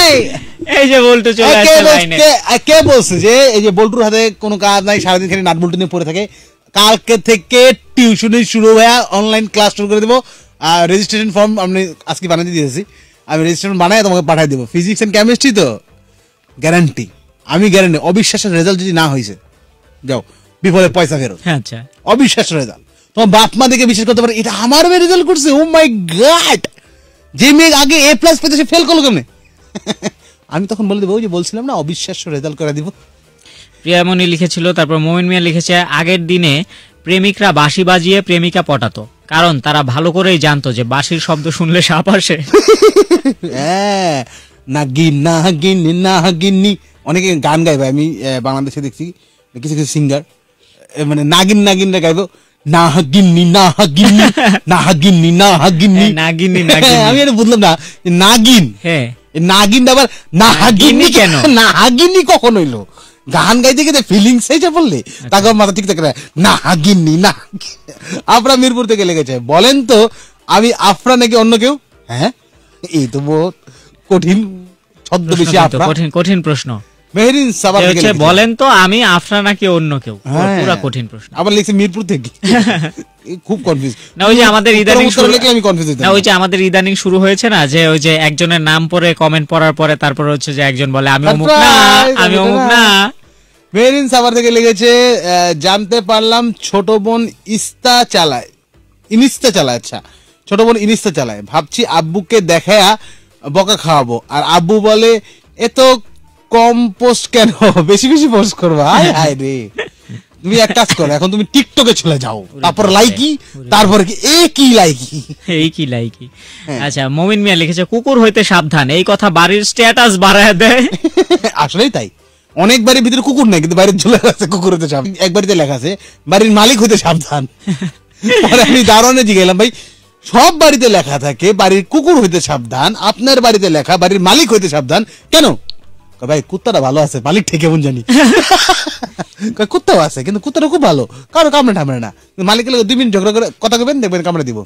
এই যে বল্টু চলে আসছে লাইনে। কে বলছে যে এই যে বল্টুর হাতে কোনো কাজ নাই, সারাদিন খালি নাট বল্টু নিয়ে পড়ে থাকে? কালকে থেকে টিউশনি শুরু হয়ে অনলাইন ক্লাস শুরু করে দেবো। আর রেজিস্ট্রেশন ফর্ম আমি আজকে বানিয়ে দিয়েছি, আমি রেজিস্ট্রেশন বানাই তোমাকে পাঠিয়ে দেবো। ফিজিক্স এন্ড কেমিস্ট্রি তো গ্যারান্টি, আমি গ্যারান্টি। অবিশ্বাসের রেজাল্ট যদি না হয়েছে, যাও বিফলে পয়সা ফেরত। আচ্ছা, অবিশ্বাসের রেজাল্ট তোমার বাপ মা দেখে বিশ্বাস করতে পারে এটা আমার মেয়ে রেজাল্ট করছে, ও মাই গড, যে মেয়ে আগে এ প্লাস পেতে সে ফেল করলো কেমনে? আমি তখন বলে দেবো, ওই যে বলছিলাম না অবিশ্বাস্য রেজাল্ট করে দিব। প্রিয়ামণি লিখেছিল, তারপর মোমিন মিয়া লিখেছে আগের দিনে প্রেমিকরা বাঁশি বাজিয়ে প্রেমিকা পটাতো, কারণ তারা ভালো করেই জানতো যে বাঁশির শব্দ শুনলে সাপ আসে। হ্যাঁ, নাগিন নাগিন নাগিন্নি, অনেকে গান গাইবে, আমি আহ, বাংলাদেশে দেখছি কিছু কিছু সিঙ্গার মানে নাগিন নাগিনরা গাইবো, নাগিন্নি নাগিন্নি নাগিন্নি নাগিন্নি নাগিন্নি আমি এটা বুঝলাম না, নাগিন, হ্যাঁ নাগিন আবার নাগিন্নি কেন? নাগিন্নি কখন হইলো? গান গাইতে গেলে ফিলিংস এসে বললে তাকে মাথা ঠিক থাকে না, হাগিনি না। আফরা মিরপুর থেকে লেগেছে, বলেন তো আমি আফরা নাকি অন্য কেউ? হ্যাঁ, এই তো বহুত কঠিন ছদ্মবেশী আফরা, কঠিন কঠিন প্রশ্ন। মেহরিন সাবার থেকে লিখেছে, বলেন তো আমি আফরা নাকি অন্য কেউ? পুরো কঠিন প্রশ্ন। আবার লিখছে মিরপুর থেকে, খুব কনফিউজ। না ওই যে আমাদের ইদানিং শুরু লিখলে আমি কনফিউজ হইতাম। না ওই যে আমাদের ইদানিং শুরু হয়েছে না, যে ওই যে একজনের নাম পড়ে কমেন্ট পড়ার পরে তারপর হচ্ছে যে একজন বলে আমি অমুক না, আমি অমুক না। মেহরিন সাবার থেকে লিখেছে, জানতে পারলাম ছোট বোন ইস্তা চালায়, ইনিস্তা চালায়। আচ্ছা, ছোট বোন ইনিস্তা চালায়, ভাবছি আব্বুকে দেখায়া বকা খাওয়াবো, আর আব্বু বলে এত কম পোস্ট কেন, বেশি বেশি পোস্ট করবা। হায় হায় রে, তুমি এক কাজ করো, এখন তুমি টিকটকে চলে যাও, তারপর লাইকি, তারপরে কি এ কি লাইকি, এই কি লাইকি। আচ্ছা, মমিন মিয়া লিখেছে কুকুর হইতে সাবধান, এই কথা বাড়ির স্ট্যাটাস বাড়ায় দেয়। আসলেই তাই, অনেক বাড়ির ভিতরে কুকুর নাই কিন্তু বাইরে ঝুলে আছে কুকুর হতে সাবধান। এক বাড়িতে লেখা আছে বাড়ির মালিক হতে সাবধান। আমি দারোয়ানে জিজ্ঞাসলাম, ভাই সব বাড়িতে লেখা থাকে বাড়ির কুকুর হইতে সাবধান, আপনার বাড়িতে লেখা বাড়ির মালিক হইতে সাবধান কেন? ভাই কুত্তাটা ভালো আছে, মালিক ঠিক কেমন জানি। কুত্তাও আছে কিন্তু কুত্তাটা খুব ভালো, কারো কামড়ে ঠামড়ে না, মালিকের দুই মিনিট ঝগড়া করে কথা কবেন, দেখবেন কামড়ে দিব।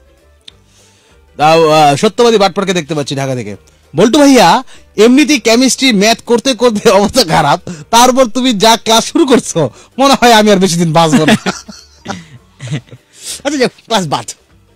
তাও সত্যবাদী বাটপাড়কে দেখতে পাচ্ছি ঢাকা থেকে, বল্টু ভাইয়া এমনিতেই কেমিস্ট্রি ম্যাথ করতে করতে অবস্থা খারাপ, তারপর তুমি যা ক্লাস শুরু করছো মনে হয় আমি আর বেশি দিন বাঁচবো না। আচ্ছা, ক্লাস বাদ।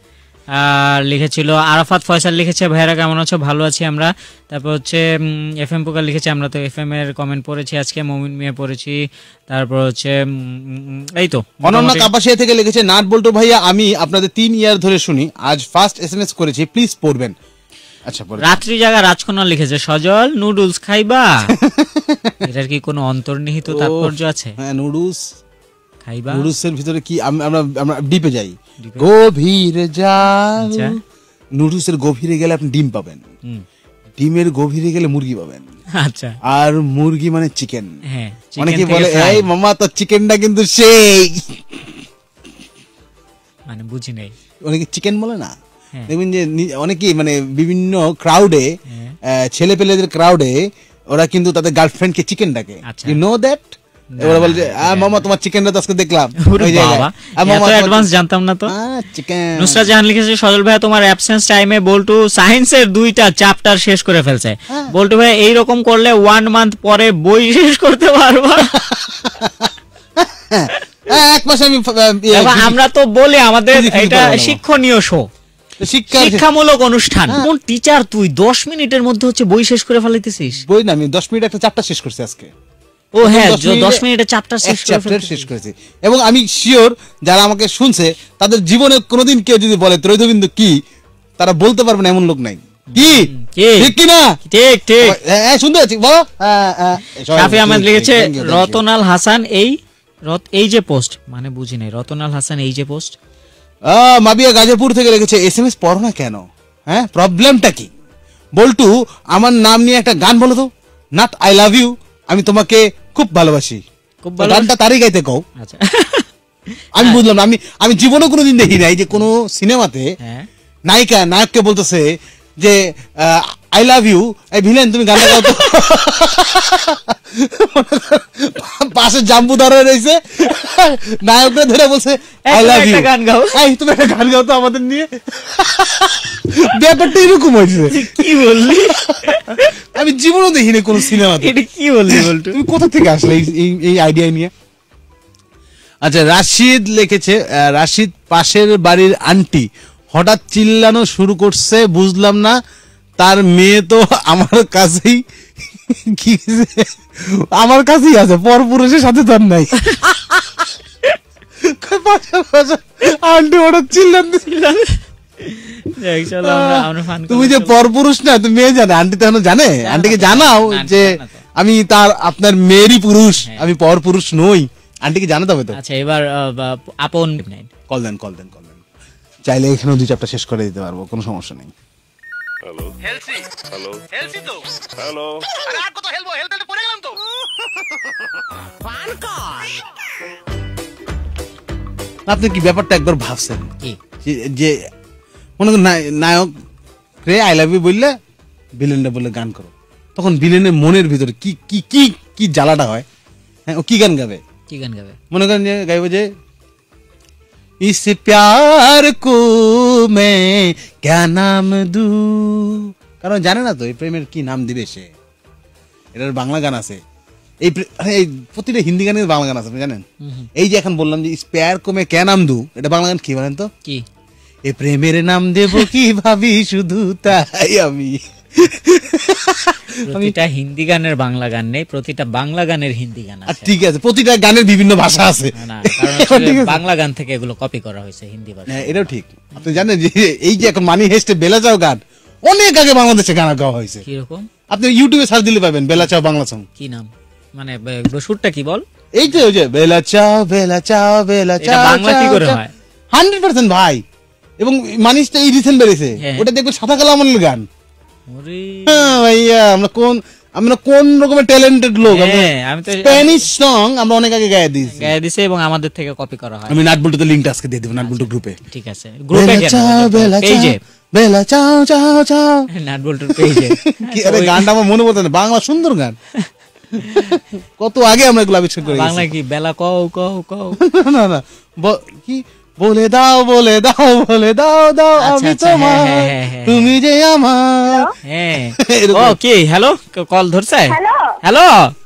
আর লিখেছিল আরাফাত ফয়সাল লিখেছে, ভাইরা কেমন আছো? ভালো আছি আমরা। তারপর হচ্ছে এফ এম পোকার লিখেছে, আমরা তো এফ এম এর কমেন্ট পড়েছি আজকে, মমিন মিয়া পড়েছি। তারপর হচ্ছে এই তো অনন্যা কাপাসিয়া থেকে লিখেছে, নাট বল্টু ভাইয়া আমি আপনাদের তিন ইয়ার ধরে শুনি, আজ ফার্স্ট এস এম এস করেছি, প্লিজ পড়বেন। আচ্ছা, রাত্রি জাগা রাজকন্যা লিখেছে, সজল নুডলস খাইবা? এটার কি কোনো অন্তর্নিহিত তাৎপর্য আছে? হ্যাঁ, নুডলস খাইবা, নুডলসের ভিতরে কি আমরা আমরা ডিপে যাই, গভীরে যাও, নুডলসের গভীরে গেলে আপনি ডিম পাবেন, ডিমের গভীরে গেলে মুরগি পাবেন। আচ্ছা, আর মুরগি মানে চিকেন। হ্যাঁ, অনেকে বলে এই মামা তো চিকেনটা কিন্তু সেই, মানে বুঝি নাই, অনেকে চিকেন বলে না। দেখবেন যে অনেকেই মানে বিভিন্ন ক্রাউডে, ছেলে পেলেদের ক্রাউডে ওরা কিন্তু তাদের গার্লফ্রেন্ডকে চিকেন ডাকে, ইউ নো দ্যাট? ওরা বলে মামা তোমার চিকেনটা তো আজকে দেখলাম, অ্যাডভান্স জানতাম না তো। নুসরাত জাহান লিখেছে, সজল ভাই তোমার অ্যাবসেন্স টাইমে বল্টু সায়েন্সের দুইটা চ্যাপ্টার শেষ করে ফেলছে, বল্টু ভাই এইরকম করলে ওয়ান মান্থ পরে বই শেষ করতে পারবা? এক মাসে আমি, আমরা তো বলি আমাদের এটা শিক্ষণীয় শো, শিক্ষামূলক অনুষ্ঠান, কোন টিচার তুই দশ মিনিটের মধ্যে হচ্ছে বই শেষ করে ফেলাইতেছিস? বই না, আমি দশ মিনিট একটা চ্যাপ্টার শেষ করছি আজকে। ও হ্যাঁ, দশ মিনিটে চ্যাপ্টার শেষ করেছি, এবং আমি শিওর যারা আমাকে শুনছে তাদের জীবনে কোনোদিন কেউ যদি বলে ত্রৈধবিন্দু কি, তারা বলতে পারবে না এমন লোক নাই। কি ঠিক কি না? ঠিক ঠিক, হ্যাঁ শুনতে পাচ্ছি, বলো। শাফি আহমেদ লিখেছে, রতনাল হাসান এই এই যে পোস্ট, মানে বুঝি নাই, রতনাল হাসান এই যে পোস্ট। মাবিয়া গাজীপুর থেকে লিখেছে, এস এম এস পড়ো না কেন? হ্যাঁ, প্রবলেমটা কি? বল্টু আমার নাম নিয়ে একটা গান বলো তো, নাট আই লাভ ইউ, আমি তোমাকে খুব ভালোবাসি, গানটা তারই গাইতে কও। আচ্ছা, আমি বুঝলাম না, আমি আমি জীবনে কোনোদিন দেখি নাই যে কোনো সিনেমাতে নায়িকা নায়ককে বলতেছে যে আই লাভ ইউ, এই ভিলেন তুমি গানটা গাও তো। পাশে জাম্বু দাঁড়ায় রয়েছে, নায়করা ধরে বলছে আই লাভ ইউ, গান গাও, এই তুমি একটা গান গাও তো আমাদের নিয়ে। ব্যাপারটা এরকম হয়েছে। কি বললি? আমি জীবনেও দেখিনি কোন সিনেমাতে। এটা কি বললি বলতো? তুমি কোথা থেকে আসলে এই এই আইডিয়া নিয়ে? আচ্ছা, রাশিদ লিখেছে, রাশিদ পাশের বাড়ির আন্টি হঠাৎ চিল্লানো শুরু করছে, বুঝলাম না, তার মেয়ে তো আমার কাছেই, কি আমার কাছেই আছে, পরপুরুষের সাথে তার নাই। আন্টি হঠাৎ চিল্লান, তুমি যে পরপুরুষ না, তুমি মেয়ে জানে, আন্টি তো জানে, আন্টিকে জানাও যে আমি তার আপনার মেয়েরই পুরুষ, আমি পর পুরুষ নই। আন্টিকে জানাতে হবে তো। আচ্ছা এবার আহ, বা- আপন কল দেন কল দেন কল দেন, চাইলে এখানেও দুই চারটা শেষ করে দিতে পারবো, কোনো সমস্যা নেই। আপনি কি ব্যাপারটা একবার ভাবছেন কি? যে- যে মনে করেন নায়- নায়ক রে আই লাভ ইউ বললে ভিলেনটা বলে গান করো, তখন ভিলেনের মনের ভিতরে কি কি কি কি জ্বালাটা হয়। হ্যাঁ, ও কি গান গাবে? কি গান গাবে? মনে করেন যে গাইব যে ইস প্যার কো মে ক্যা নাম দু, কারণ জানে না তো এই প্রেমের কি নাম দিবে সে। এটার বাংলা গান আছে, এই প্রে- আরে এই প্রতিটা হিন্দি গানের বাংলা গান আছে, আপনি জানেন? এই যে এখন বললাম যে ইস প্যার কো মে ক্যা নাম দু, এটা বাংলা গান কি বলেন তো? কি? এ প্রেমের নাম দেব কি ভাবি শুধু তাই আমি। প্রতিটা হিন্দি গানের বাংলা গান নেই, প্রতিটা বাংলা গানের হিন্দি গান আর আছে। ঠিক আছে, প্রতিটা গানের বিভিন্ন ভাষা আছে। না, না, কারণ হচ্ছে ঠিক আছে। বাংলা গান থেকে এগুলো কপি করা হয়েছে হিন্দি ভাষায়। হ্যাঁ, এটাও ঠিক। আপনি জানেন যে এই যে এখন মানি হেস্টে বেলা চাও গান অনেক আগে বাংলাদেশে গান গাওয়া হয়েছে। কিরকম? আপনি ইউটিউবে সার্চ দিলে পাবেন বেলা চাও বাংলা সং। কি নাম? মানে বে- সুরটা কি বল? এই যে ওই যে বেলা চাও বেলা চাও বেলা এটা চাও বাংলা কি করে হয়? হান্ড্রেড পার্সেন্ট ভাই, এবং মানিসটা এই রিসেন্ট বেরিয়েছে, হ্যাঁ। ওটা দেখবেন সাদা কালো আমলের গান। ওরে হ্যাঁ ভাইয়া, আমরা কোন আমরা কোন রকমের ট্যালেন্টেড লোক। হ্যাঁ, আমি তো স্প্যানিশ সং আমরা অনেক আগে গায়ে দিয়েছি। গায়ে দিছে এবং আমাদের থেকে কপি করা হয়। আমি নাটবল্টুতে লিঙ্কটা আজকে দিয়ে দেবো, নাটবল্টু গ্রুপে। ঠিক আছে, গ্রুপে বেলা চাও বেলা চাও পেজে বেলা চাও চাও চাও। নাটবল্টুর পেজে কি আরে গানটা আমার মনে পড়ছে না, বাংলা সুন্দর গান। কত আগে আমরা এগুলো আবিষ্কার করে বাংলা কি বেলা কও কও কও। না না ব- কি বলে দাও বলে দাও বলে দাও দাও আচ্ছা, আমি আচ্ছা, তোমার, হ্যাঁ, হ্যাঁ, হ্যাঁ, তুমি যে আমার। হ্যাঁ এরকম। ও কি হ্যালো কল ধরছে? হ্যালো হ্যালো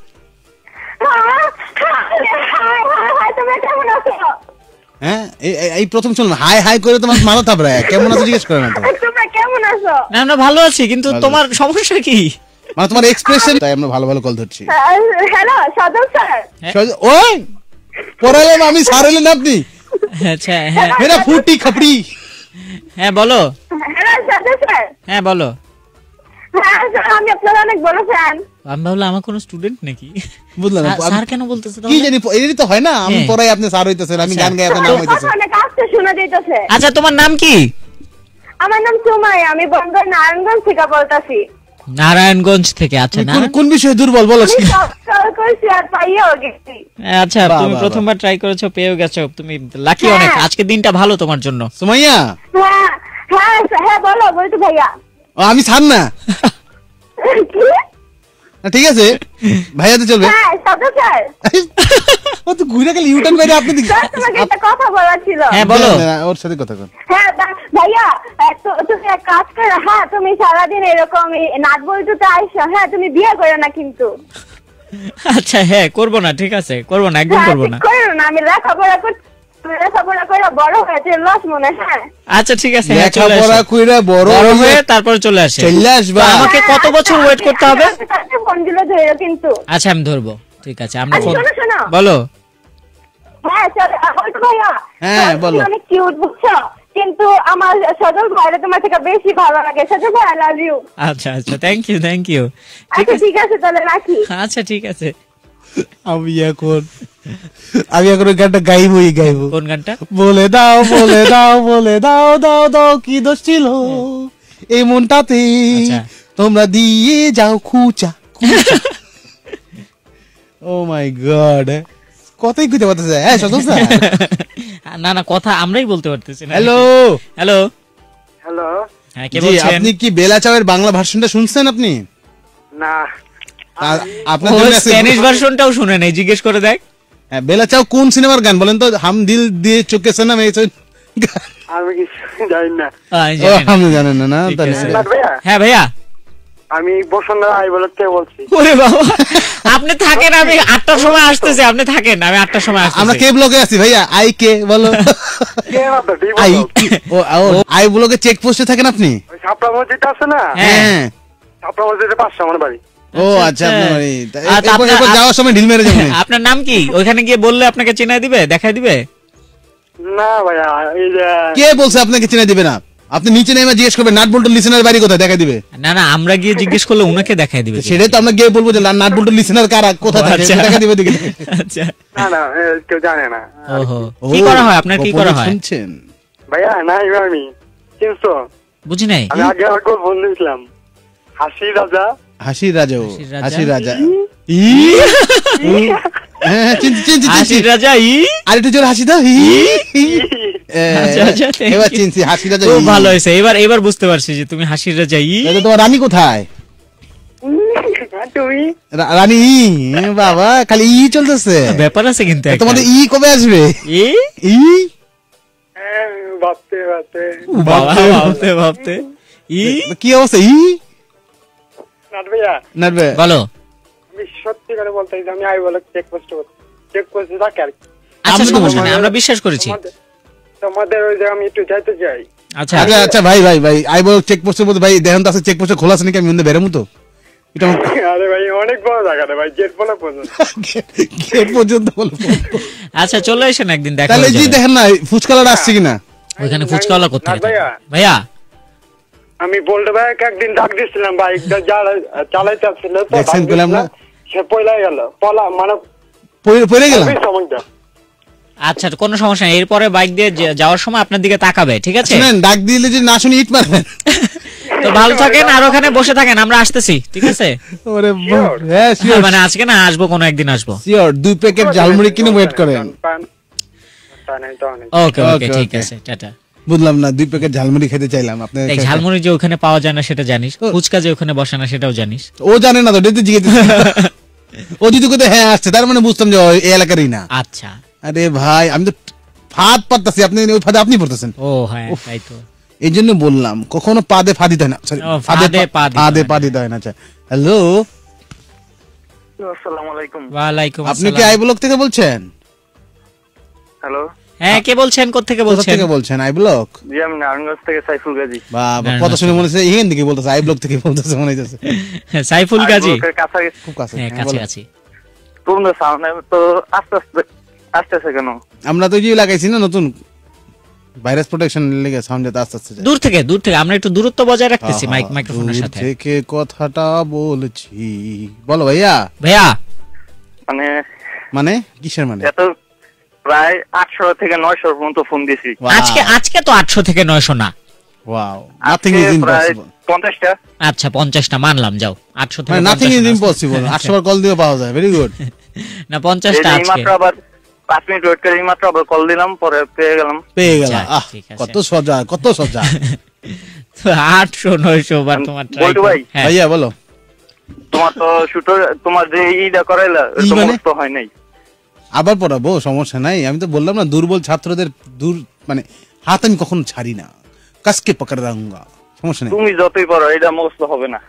তুমি কেমন আছো? হ্যাঁ, এই- এই- এই প্রথম শুনলাম হাই হাই করে তোমার মাথা থাপড়ায়, কেমন আছো জিজ্ঞেস করে না তো। তুমি কেমন আছো? না আমরা ভালো আছি, কিন্তু ভালো তোমার সমস্যা কি? মানে তোমার এক্সপ্রেশন, তাই আমরা ভালো ভালো কল ধরছি। হ্যালো সদর স্যার। হ্যাঁ। সহজ- ওই পড়ালেন আমি সারালেন আপনি, আচ্ছা হ্যাঁ মেরা ফুটি খাপড়ি। হ্যাঁ বলো। হ্যালো সদর স্যার। হ্যাঁ বলো। হ্যাঁ স্যার, আমি আপনার অনেক বড় ফ্যান। আমি ভাবলাম আমার কোনো স্টুডেন্ট নাকি। বুঝলাম না, আ- স্যার কেন বলতেছে কি তাহলে? জানি এরই তো হয় না, আমি হ্যাঁ। পড়াই আপনি স্যার হইতেছেন, আমি আচ্ছা। গান গাই আপনার নাম হইতেছে। কথা অনেক আস্তে শোনা যাইতেছে। আচ্ছা তোমার নাম কি? আমার নাম সুমাই, আমি বন্দর নারায়ণগঞ্জ থেকে বলতাছি। নারায়ণগঞ্জ থেকে। আচ্ছা না কোন- কোন বিষয়ে দুর্বল বলো? আমি সব কল করছি আর পাইয়াও গেছি। আচ্ছা বাহ, তুমি বাহ, প্রথমবার ট্রাই করেছো, পেয়েও গেছো, তুমি লাকি হ্যাঁ। অনেক। আজকে দিনটা ভালো তোমার জন্য। সুমাইয়া, হ্যাঁ হ্যাঁ হ্যাঁ বলো বলতো ভাইয়া। ও, আমি ছাড় না। কি? না, ঠিক আছে ভাইয়াতে চলবে। হ্যাঁ সদর স্যার। ও তো ঘুরে গেলে ইউটার্ন বাইরে আপনি দিকে। স্যার তোমাকে একটা কথা বলার ছিল। হ্যাঁ বলো। না, না, ওর সাথে কথা কর। হ্যাঁ বা- ভাইয়া এ, তো- তুমি এক কাজ করো, হ্যাঁ তুমি সারাদিন এরকম নাট বলতে আইসো, হ্যাঁ তুমি বিয়ে করো না কিন্তু। আচ্ছা হ্যাঁ করবো না, ঠিক আছে করবো না, একদম হ্যাঁ, করবো ঠিক না। করো না, আমি লেখাপড়া করতে লেখাপড়া করে বড় হয়েছে লস মনে। হ্যাঁ আচ্ছা ঠিক আছে, হ্যাঁ, চলে লেখাপড়া আসো। কইরা বড় বড় হয়ে হয়ে তারপরে চলে আসে। চলে আসবা। তো আমাকে কত বছর ওয়েট করতে হবে? ফোন দিল ধরো কিন্তু। আচ্ছা আমি ধরবো, ঠিক আছে আমরা আচ্ছা, ফোন শোনো, শোনো। বলো। হ্যাঁ চলো বলতো ভাইয়া। হ্যাঁ, তুমি বলো। অনেক কিউট বুঝছো, কিন্তু আমার সজল ভাইরা তোমার থেকে বেশি ভালো লাগে। সজল ভাই আই লাভ ইউ। আচ্ছা আচ্ছা থ্যাংক ইউ থ্যাংক ইউ ঠিক আচ্ছা আছে ঠিক আছে তাহলে রাখি। আচ্ছা ঠিক আছে। আমি এখন আমি এখন ওই গানটা গাইবই গাইবো। কোন গানটা? বলে দাও বলে দাও বলে দাও দাও দাও কি দোষ ছিল এই মনটাতে, আচ্ছা। তোমরা দিয়ে যাও খুচা। ও মাই গড, কতই কইতে পারতেছে। হ্যাঁ সদস্য স্যার, না না কথা আমরাই বলতে পারতেছি না। হ্যালো। Hello hello. হ্যাঁ কে জি, বলছেন? আপনি কি বেলা চাওয়ের বাংলা ভার্সনটা শুনছেন আপনি? না আর আপনার ও জন্য আছে- স্প্যানিশ ভার্সনটাও শুনে নেই, জিজ্ঞেস করে দেখ। হ্যাঁ, বেলা চাও কোন সিনেমার গান বলেন তো? হাম দিল দিয়ে চোখে সনম এই সব- আমি কিছু জানি না। হ্যাঁ, ও, জানেন। আপনি জানেন না, না ঠিক তাহলে আছে। এটা- না ভাইয়া, হ্যাঁ ভাইয়া। আমি বসুন্ধরা আই বলে কে বলছি। ওরে বাবা, আপনি থাকেন, আমি আটটার সময় আসতেছি, আপনি থাকেন, আমি আটটার সময় আমরা আসতেছি। কে ব্লগে আছি ভাইয়া? আই কে বলো? কে না তো ঠিক আই বলো। ও ও, আই ব্লগে চেক পোস্টে থাকেন আপনি? ওই ছাপড়া মসজিদ আছে না, হ্যাঁ। হ্যাঁ। ছাপড়া মসজিদের পাশে আমার বাড়ি। ও আচ্ছা, আপনার বাড়ি। তা আর এরপর- আপনার- এরপর যাওয়ার সময় ঢিল মেরে যাবেন। আপনার নাম কি? ওইখানে গিয়ে বললে আপনাকে চিনাই দিবে, দেখাই দিবে? না ভাইয়া, এই যে কে বলছে আপনাকে চিনে দিবে না? আপনি নিচে নেমে জিজ্ঞেস করবেন নাট বল্টু লিসেনার বাড়ি কোথায় দেখা দিবে। না না আমরা গিয়ে জিজ্ঞেস করলে উনাকে দেখাই দিবে। সেটাই তো আমরা গিয়ে বলবো যে নাট বল্টু লিসেনার কারা কোথায় থাকে আচ্ছা। দেখা দিবে দিকে। আচ্ছা না না এ, কেউ জানে না। ওহো কি করা হয় আপনার, কি করা হয়? শুনছেন ভাইয়া না এবার আমি চিনছো? বুঝি নাই। আমি আগে আর গল্প বলছিলাম হাসি রাজা। হাসি রাজা ও, হাসির রাজা? হাসি রাজা ই হ্যাঁ চিনছি চিনছি হাসির চিনছি রাজা ই। আর একটু জোর হাসি দাও ই এ, আচ্ছা, আচ্ছা, thank এবার you. চিনছি হাসি রাজা খুব ই। ভালো হয়েছে, এবার এবার বুঝতে পারছি যে তুমি হাসির রাজা ই। তাহলে তোমার রানী কোথায়? আর তুমি রা- রানী ই এ বাবা খালি ই চলতেছে। ব্যাপার আছে কিন্তু একটা। তোমাদের ই কবে আসবে? ই ই হ্যাঁ, ভাবতে ভাবতে বাবা ভাবতে ভাবতে ই। কি অবস্থা ই নাট ভাইয়া নাটবে বলো। আমি সত্যি করে বলতে চাই যে আমি আই বলে চেক পোস্ট চেক পোস্টে থাকি আর কি। আচ্ছা আমরা- সমস্যা নেই, আমরা বিশ্বাস করেছি। তোমাদের- তোমাদের ওই যে আমি একটু যাইতে চাই। আচ্ছা আচ্ছা আচ্ছা ভাই ভাই ভাই আই বল চেক পোস্টের মধ্যে ভাই দেখেন তো আছে চেক পোস্টে খোলা আছে নাকি আমি মধ্যে বেরোমু তো এটা আমার- আরে ভাই অনেক বড় জায়গা রে ভাই, গেট বলা পর্যন্ত। গেট পর্যন্ত বলবো। আচ্ছা চলে এসেন একদিন দেখা তাহলে হয়ে জি যাবে। দেখেন না ফুচকালার আসছে কিনা। ওইখানে ফুচকাওয়ালা করতে নাট ভাইয়া ভাইয়া। আমি বলতে ভাইয়াকে একদিন ডাক দিচ্ছিলাম, বাইকটা যারা চালাইতে আসছিল তো দেখছেন ডাক পেলাম না? দিচ্ছিলাম, সে পয়লা গেল পলা মানে পড়ে পড়ে গেলাম ওই সময়টা। আচ্ছা কোনো সমস্যা নেই, এরপরে বাইক দিয়ে যে- যাওয়ার সময় আপনার দিকে তাকাবে, ঠিক আছে? শুনেন ডাক দিলে যদি না শুনি ইট মারবেন। তো ভালো থাকেন আর ওখানে বসে থাকেন, আমরা আসতেছি, ঠিক আছে? ওরে Sure. হ্যাঁ হ্যাঁ, শিওর মানে আজকে না আসবো, কোনো একদিন আসবো। শিওর দুই প্যাকেট ঝালমুড়ি কিনে ওয়েট করেন। পান তা নাই তো নাই। ওকে ওকে Okay, ঠিক okay. আছে, টাটা। বুঝলাম না দুই প্যাকেট ঝালমুড়ি খেতে চাইলাম আপনি দেখ ঝালমুড়ি যে ওখানে পাওয়া যায় না সেটা জানিস, ফুচকা যে ওখানে বসে না সেটাও জানিস। ও জানে না তো ডেতে জিজ্ঞেস ও যদি কোথায় হ্যাঁ আসছে তার মানে বুঝতাম যে ও এই এলাকারই না। আচ্ছা আরে ভাই আমি তো ফাঁদ পাততাছি আপনি ওই ফাঁদে আপনি পড়তেছেন। ও হ্যাঁ তাই তো। এই জন্য বললাম কখনো পাদে ফাঁদি দেয় না সরি ও, ফাঁদে পা দিতে ফাঁদে হয় না। পাদি দেয় না। আচ্ছা হ্যালো আসসালামু আলাইকুম। ওয়ালাইকুম আপনি কি আসসালাম। আই ব্লক থেকে বলছেন? হ্যালো, হ্যাঁ কে বলছেন, কোত্থেকে কোথা বলছেন? থেকে বলছেন আই ব্লক? জি আমি নারায়ণগঞ্জ থেকে সাইফুল গাজী। বাবা না, কথা না, শুনে মনে হচ্ছে এখান থেকে বলতেছে আই ব্লক থেকে বলতেছে মনে হচ্ছে সাইফুল গাজী। আইবুকের কাছাকাছি খুব কাছে। হ্যাঁ হ্যাঁ, কাছে বলো। আছি। তোমরা সামনে তো আস্তে আস্তে আসতেছে কেন? আমরা তো যে লাগাইছি না নতুন ভাইরাস প্রোটেকশন লেগে সাউন্ড যেতে আস্তে আস্তে যায়। দূর থেকে দূর থেকে আমরা একটু দূরত্ব বজায় রাখতেছি আহা, মাইক মাইক্রোফোনের দূর সাথে। থেকে কথাটা বলছি বলো ভাইয়া ভাইয়া মানে মানে কিসের মানে? এত প্রায় আটশো থেকে নয়শো পর্যন্ত ফোন দিয়েছি। আজকে আজকে তো আটশো থেকে নয়শো না। ওয়াও নাথিং আজকে ইজ প্রায় ইম্পসিবল। পঞ্চাশটা। আচ্ছা পঞ্চাশটা মানলাম, যাও আটশো থেকে মানে নাথিং পঞ্চাশ ইজ না। ইম্পসিবল। আটশো বার কল দিয়ে পাওয়া যায় ভেরি গুড। না পঞ্চাশটা এই আজকে। মাত্র আবার পাঁচ মিনিট ওয়েট করে এই মাত্র আবার কল দিলাম, পরে পেয়ে গেলাম। পেয়ে গেল যাক, আহ ঠিক আছে। কত সোজা কত সোজা। তো আটশো নয়শো বার তোমার ট্রাই। বল্টু ভাই। হ্যাঁ ভাইয়া বলো তোমার তো শুটো তোমার যে ইটা করাইলা ই তো মানে? মস্ত হয় নাই। আবার পড়াবো সমস্যা নাই। আমি তো বললাম না দুর্বল ছাত্রদের দূর মানে হাত আমি কখনো ছাড়ি না, কাসকে পকড় রাখুঙ্গা সমস্যা নেই। তুমি যতই পারো এটা মস্ত হবে না।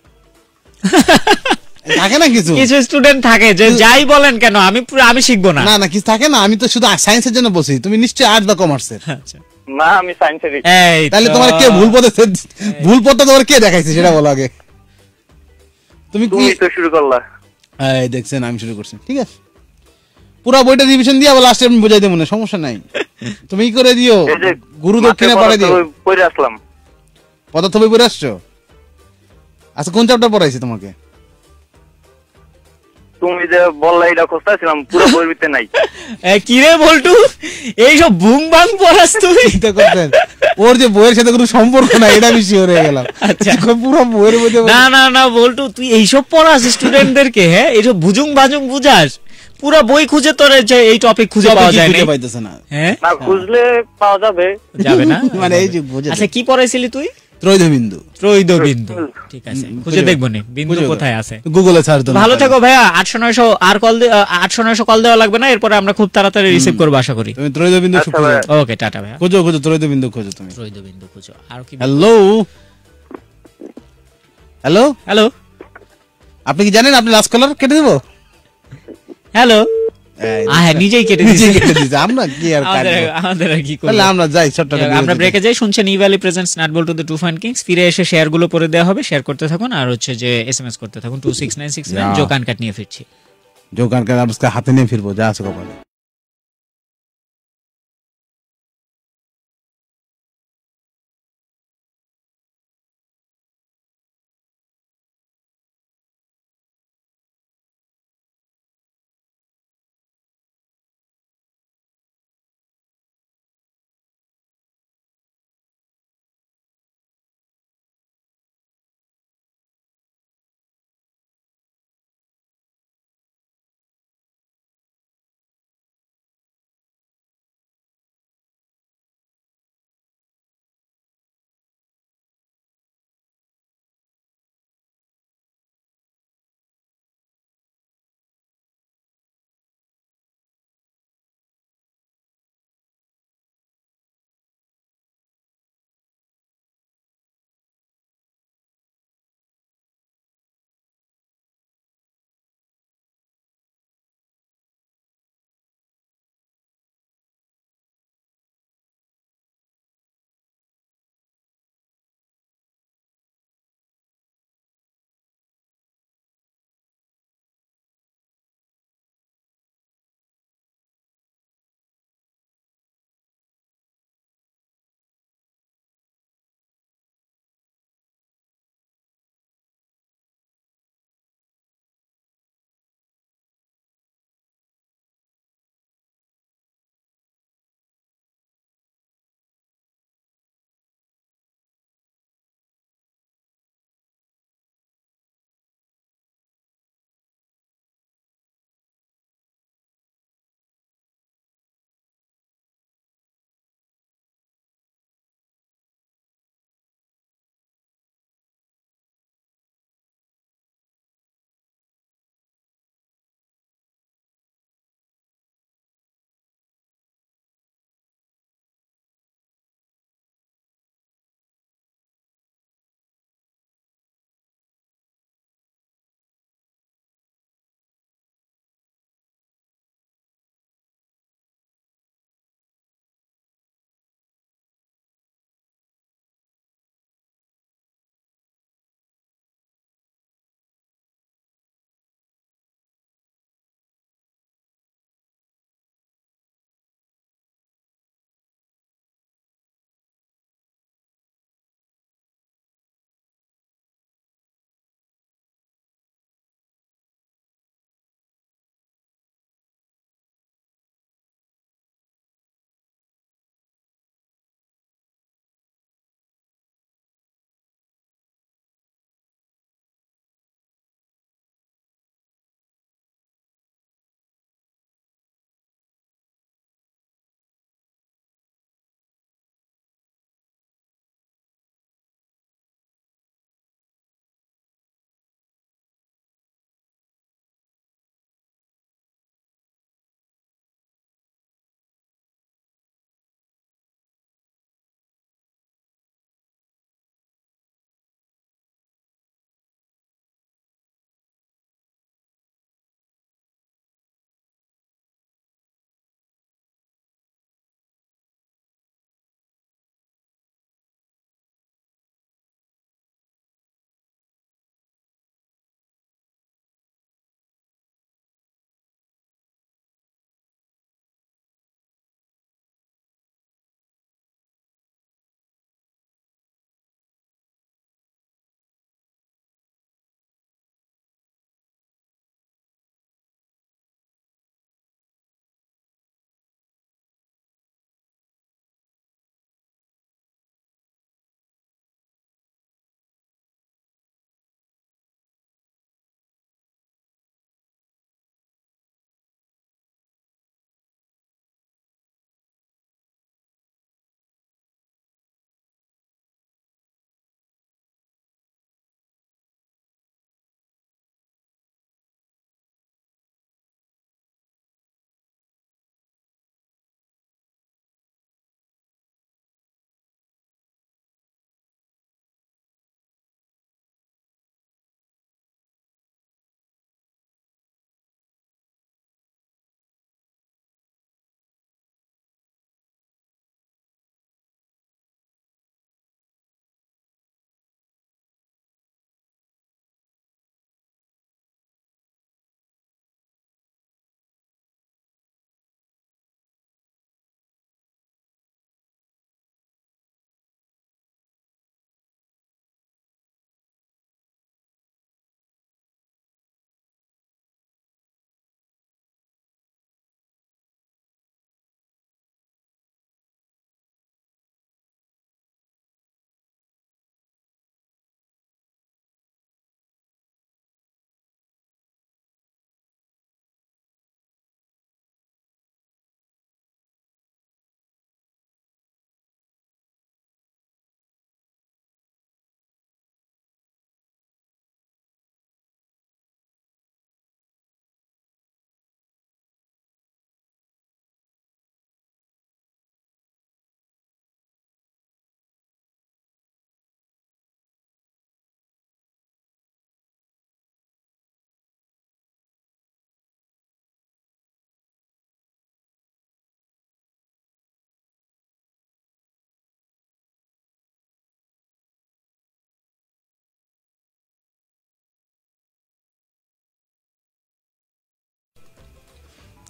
থাকে না কিছু কিছু স্টুডেন্ট থাকে যে যাই বলেন কেন আমি পুরো আমি শিখবো না। না না কিছু থাকে না। আমি তো শুধু সায়েন্সের জন্য বলছি, তুমি নিশ্চয়ই আর্টস বা কমার্সের। আচ্ছা না আমি সায়েন্সেরই। এই তাহলে তো। তোমার কে ভুল পথে ভুল পথটা তোমার কে দেখাইছে সেটা বলো আগে। তুমি কি তুমি তো শুরু করলা। এই দেখছেন আমি শুরু করছি ঠিক আছে। পুরো বইটা রিভিশন দিয়ে আবার লাস্টে আমি বুঝাই দেবো না সমস্যা নাই। তুমি কি করে দিও এই যে গুরু দক্ষিণা মাঠে পড়াই দিও। পড়াতে পড়ে আসলাম। পদার্থ বই পড়ে আসছো? আচ্ছা কোন চ্যাপ্টার পড়াইছি তোমাকে? তুমি যে বললা এটা খুঁজতেছিলাম পুরো বইয়ের ভিতরে নাই। এ, কি রে বল্টু এইসব বুং বাং পড়াস তুই? চিন্তা করতেন ওর যে বইয়ের সাথে কোনো সম্পর্ক নাই এটা আমি শিওর হয়ে গেলাম। আচ্ছা। পুরো বইয়ের মধ্যে না না না বল্টু তুই এইসব পড়াস স্টুডেন্টদেরকে? হ্যাঁ এইসব বুজুং বাজুং বুঝাস? পুরো বই খুঁজে তোর যে এই টপিক খুঁজে পাওয়া যায় না। খুঁজে পাইতেছে না। হ্যাঁ না খুঁজলে পাওয়া যাবে। যাবে না মানে এই যে বুঝে আচ্ছা কি পড়াইছিলি তুই? ত্রৈধবিন্দু ত্রৈধ বিন্দু। ঠিক আছে হুম, খুঁজে খুঁজে দেখবো নি বিন্দু খুঁজে কোথায় আছে। গুগলে সার্চ দাও। ভালো থেকো ভাইয়া। আটশো নয়শো আর কল আটশো নয়শো কল দেওয়া লাগবে না, এরপরে আমরা খুব তাড়াতাড়ি রিসিভ করবো আশা করি। তুমি ত্রৈধবিন্দু আচ্ছা ভাই। ওকে টাটা ভাইয়া। খোঁজো খোঁজো ত্রৈধবিন্দু খোঁজো তুমি। ত্রৈধ বিন্দু খুঁজো। আর কি? হ্যালো হ্যালো হ্যালো আপনি কি জানেন আপনি লাস্ট কলার কেটে দেবো? হ্যালো। এই, হ্যাঁ নিজেই কেটে নিজে দিয়েছি। কেটে দিয়েছে আমরা কি আর আমাদের কাটবো? আমাদের আর কি করবো? তাহলে আমরা যাই ছোট্ট একটা আমরা বিরতি ব্রেকে যাই। শুনছেন ই ভ্যালি প্রেজেন্টস নাট বল্টু দ্য টু ফাইন কিংস। ফিরে এসে শেয়ার গুলো পরে দেওয়া হবে, শেয়ার করতে থাকুন আর হচ্ছে যে এসএমএস করতে থাকুন two six nine six nine. Yeah. জো কান কাট নিয়ে ফিরছি। जो कान का उसका हाथ नहीं फिर वो जा सको पाले।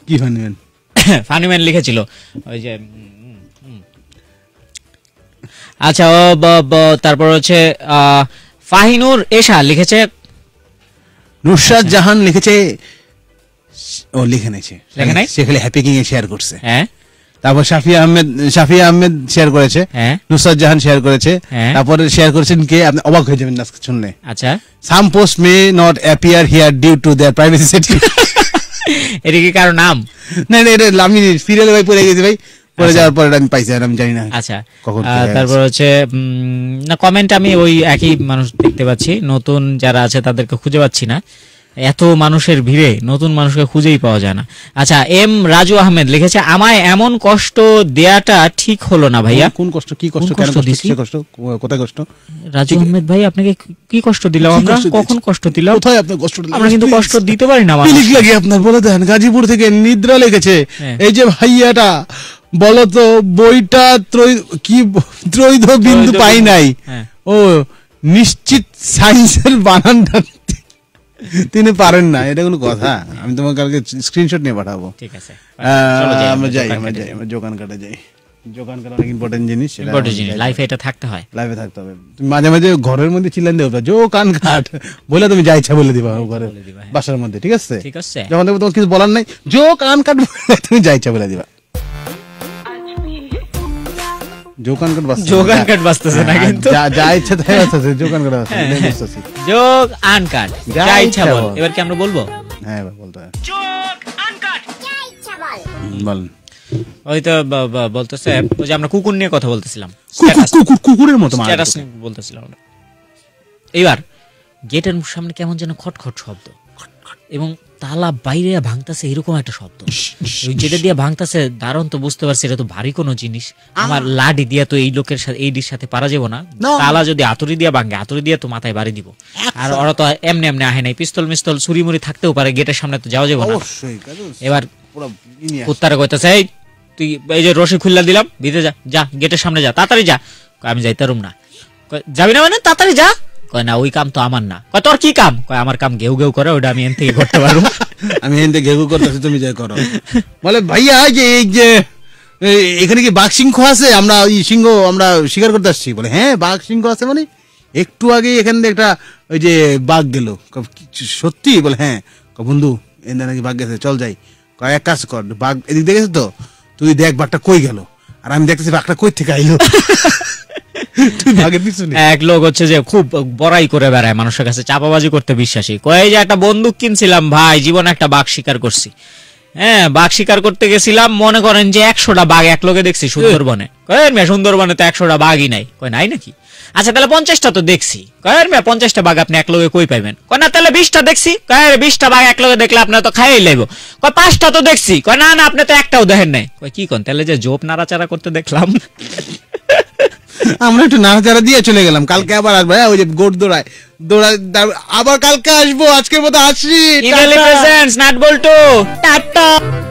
কি ফানি ম্যান? ফানি ম্যান লিখেছিল ওই যে উম, উম। আচ্ছা ও ব- ব- তারপর হচ্ছে আহ, ফাহিনুর এশা লিখেছে নুসরাত জাহান লিখেছে, ও লিখে নিয়েছে, লেখে নাই? সে খালি হ্যাপি কিং এ শেয়ার করছে। হ্যাঁ তারপর শাফিয়া আহমেদ শাফিয়া আহমেদ শেয়ার করেছে, হ্যাঁ নুসরাত জাহান শেয়ার করেছে, হ্যাঁ। তারপরে শেয়ার করেছেন কে, আপনি অবাক হয়ে যাবেন আজকে শুনলে। আচ্ছা some post may not appear here due to their privacy setting. এটা কি কারো নাম? না না, এটা আমি সিরিয়ালে ভাই পড়ে গেছি ভাই, পড়ে যাওয়ার পরে আমি পাইছি, আর আমি জানি না আচ্ছা কখন আহ, কি হয়ে তারপর হচ্ছে উম, না কমেন্ট আমি ওই একই মানুষ দেখতে পাচ্ছি, নতুন যারা আছে তাদেরকে খুঁজে পাচ্ছি না, এত মানুষের ভিড়ে নতুন মানুষকে খুঁজেই পাওয়া যায় না। আচ্ছা এম রাজু আহমেদ লিখেছে আমায় এমন কষ্ট দেয়াটা ঠিক হলো না ভাইয়া। কোন কষ্ট, কি কষ্ট, কোন কেন কষ্ট কষ্ট, দিছি? কিসের কষ্ট, কোথায় কষ্ট? রাজু আহমেদ ভাই আপনাকে কি কষ্ট দিলাম কি আমরা? কষ্ট দিয়েছি? কখন কষ্ট দিলাম? কোথায় আপনার কষ্ট দিলাম? আমরা কিন্তু কষ্ট দিতে পারি না মানুষকে। পিলিক লাগে আপনার, বলে দেন। গাজীপুর থেকে নিদ্রা লিখেছে, হ্যাঁ। এই যে ভাইয়াটা বলো তো বইটা ত্রৈ- কি ব- ত্রৈধ বিন্দু ত্রৈধ পাই বিন্দু। নাই, হ্যাঁ। ও নিশ্চিত সায়েন্সের বানানটা তিনি পারেন না, এটা কোনো কথা? আমি তোমাকে কালকে স্ক্রিনশট নিয়ে পাঠাবো। ঠিক আছে আহ, চলো যাই, আমরা যাই, দোকান আমরা কেটে যাই, যাই। আমরা দোকান কাটা যাই। দোকান কাটা অনেক ইম্পর্টেন্ট জিনিস, সেটা Important আমরা জিনিস, যাই। লাইফে এটা থাকতে হয়। লাইভে থাকতে হবে। তুমি মাঝে মাঝে ঘরের মধ্যে চিল্লান দেবো, জো কান কাট বলে তুমি যা ইচ্ছা বলে দিবা ঘরে, বলে দিবা, হ্যাঁ। বাসার মধ্যে, ঠিক আছে? ঠিক আছে। যখন দেখবো তোমার কিছু বলার নাই, জো কান কাট বলে তুমি যা ইচ্ছা বলে দিবা। জো কান কাট বাজছে না। জো কান কাট বাজতেছে না হ্যাঁ, কিন্তু। যা- যা ইচ্ছা তাই বাজতেছে, জো কান কাট বাজছে, এটাই বুঝতেছি। যোগ আনকাট যা যা ইচ্ছা ইচ্ছা বল। বল। এবার কি আমরা বলবো? হ্যাঁ এবার বলতে হয়। যোগ আনকাট হুম, বলেন। ওই তো ব- ব- বলতেছে ওই যে আমরা কুকুর নিয়ে কথা বলতেছিলাম, কুকুর- কুকুর- কুকুরের মতো মারা স্ট্যাটাস তোকে। বলতেছিলাম আমরা। এইবার গেটের সামনে কেমন যেন খটখট শব্দ এবং তালা বাইরে ভাঙতাছে এরকম একটা শব্দ। ওই যেটা দিয়ে ভাঙতাছে দারুণ, তো বুঝতে পারছি এটা তো ভারী কোনো জিনিস। আমার লাঠি দিয়া তো এই লোকের সাথে এই ডির সাথে পারা যাবো না। তালা যদি আতুরি দিয়া ভাঙে, আতুরি দিয়া তো মাথায় বাড়ি দিব। আর ওরা তো এমনি এমনি আহে নাই, পিস্তল মিস্তল ছুরি মুড়ি থাকতেও পারে, গেটের সামনে তো যাওয়া যাবো না। অবশ্যই, কারণ এবার পুরো ই নিয়ে আসে। কুত্তারে কইতাছে এই তুই এই যে রশি খুললা দিলাম, ভিতরে যা, যা গেটের সামনে যা, তাড়াতাড়ি যা। কয় আমি যাইতারুম না। কয় যাবি না মানে? তাড়াতাড়ি যা। কয় না ওই কাম তো আমার না। কয় তোর কি কাম? কয় আমার কাম ঘেউ ঘেউ করে, ওটা আমি এন থেকে করতে পারবো। আমি এনতে ঘেঘু করতেছি, তুমি যাই করো। বলে ভাইয়া যে এই যে এই- এখানে কি বাঘ সিংহ আছে, আমরা ওই সিংহ আমরা শিকার করতে আসছি। বলে হ্যাঁ বাঘ সিংহ আছে, মানে একটু আগে এখান থেকে একটা ওই যে বাঘ গেল। কয়, কি সত্যি? বলে হ্যাঁ। কয় বন্ধু এখানে নাকি বাঘ গেছে, চল যাই। কয় এক কাজ কর, বাঘ এদিক দেখেছিস তো, তুই দেখ বাঘটা কই গেল, আর আমি দেখতেছি বাঘটা কই থেকে আইলো। তুই বাঘের পিছনে। এক লোক হচ্ছে যে খুব বড়াই করে বেড়ায়, মানুষের কাছে চাপাবাজি করতে বিশ্বাসী। কয় এই যে একটা বন্দুক কিনছিলাম ভাই, জীবনে একটা বাঘ শিকার করছি। হ্যাঁ বাঘ শিকার করতে গেছিলাম, মনে করেন যে একশোটা বাঘ এক লোকে দেখছি সুন্দরবনে। কয় মেয়ে সুন্দরবনে তো একশোটা বাঘই নাই। কয় নাই নাকি? আচ্ছা তাহলে পঞ্চাশটা তো দেখছি। কয় মেয়ে পঞ্চাশটা বাঘ আপনি এক লোকে কই পাইবেন? কয় না তাহলে বিশটা দেখছি। কয় বিশটা বাঘ এক লোকে দেখলে আপনার তো খাইই লাইব। কয় পাঁচটা তো দেখছি। কয় না না আপনি তো একটাও দেখেন নাই। কয় কি কোন তাহলে যে জোপ নাড়াচাড়া করতে দেখলাম। আমরা একটু নাড়াচাড়া দিয়ে চলে গেলাম, কালকে আবার আসবো। হ্যাঁ ওই যে গোট দৌড়ায় দৌড়ায়, আবার কালকে আসবো, আজকের মতো আসি। ইমেলি প্রেজেন্টস নাট বল্টু টাটা।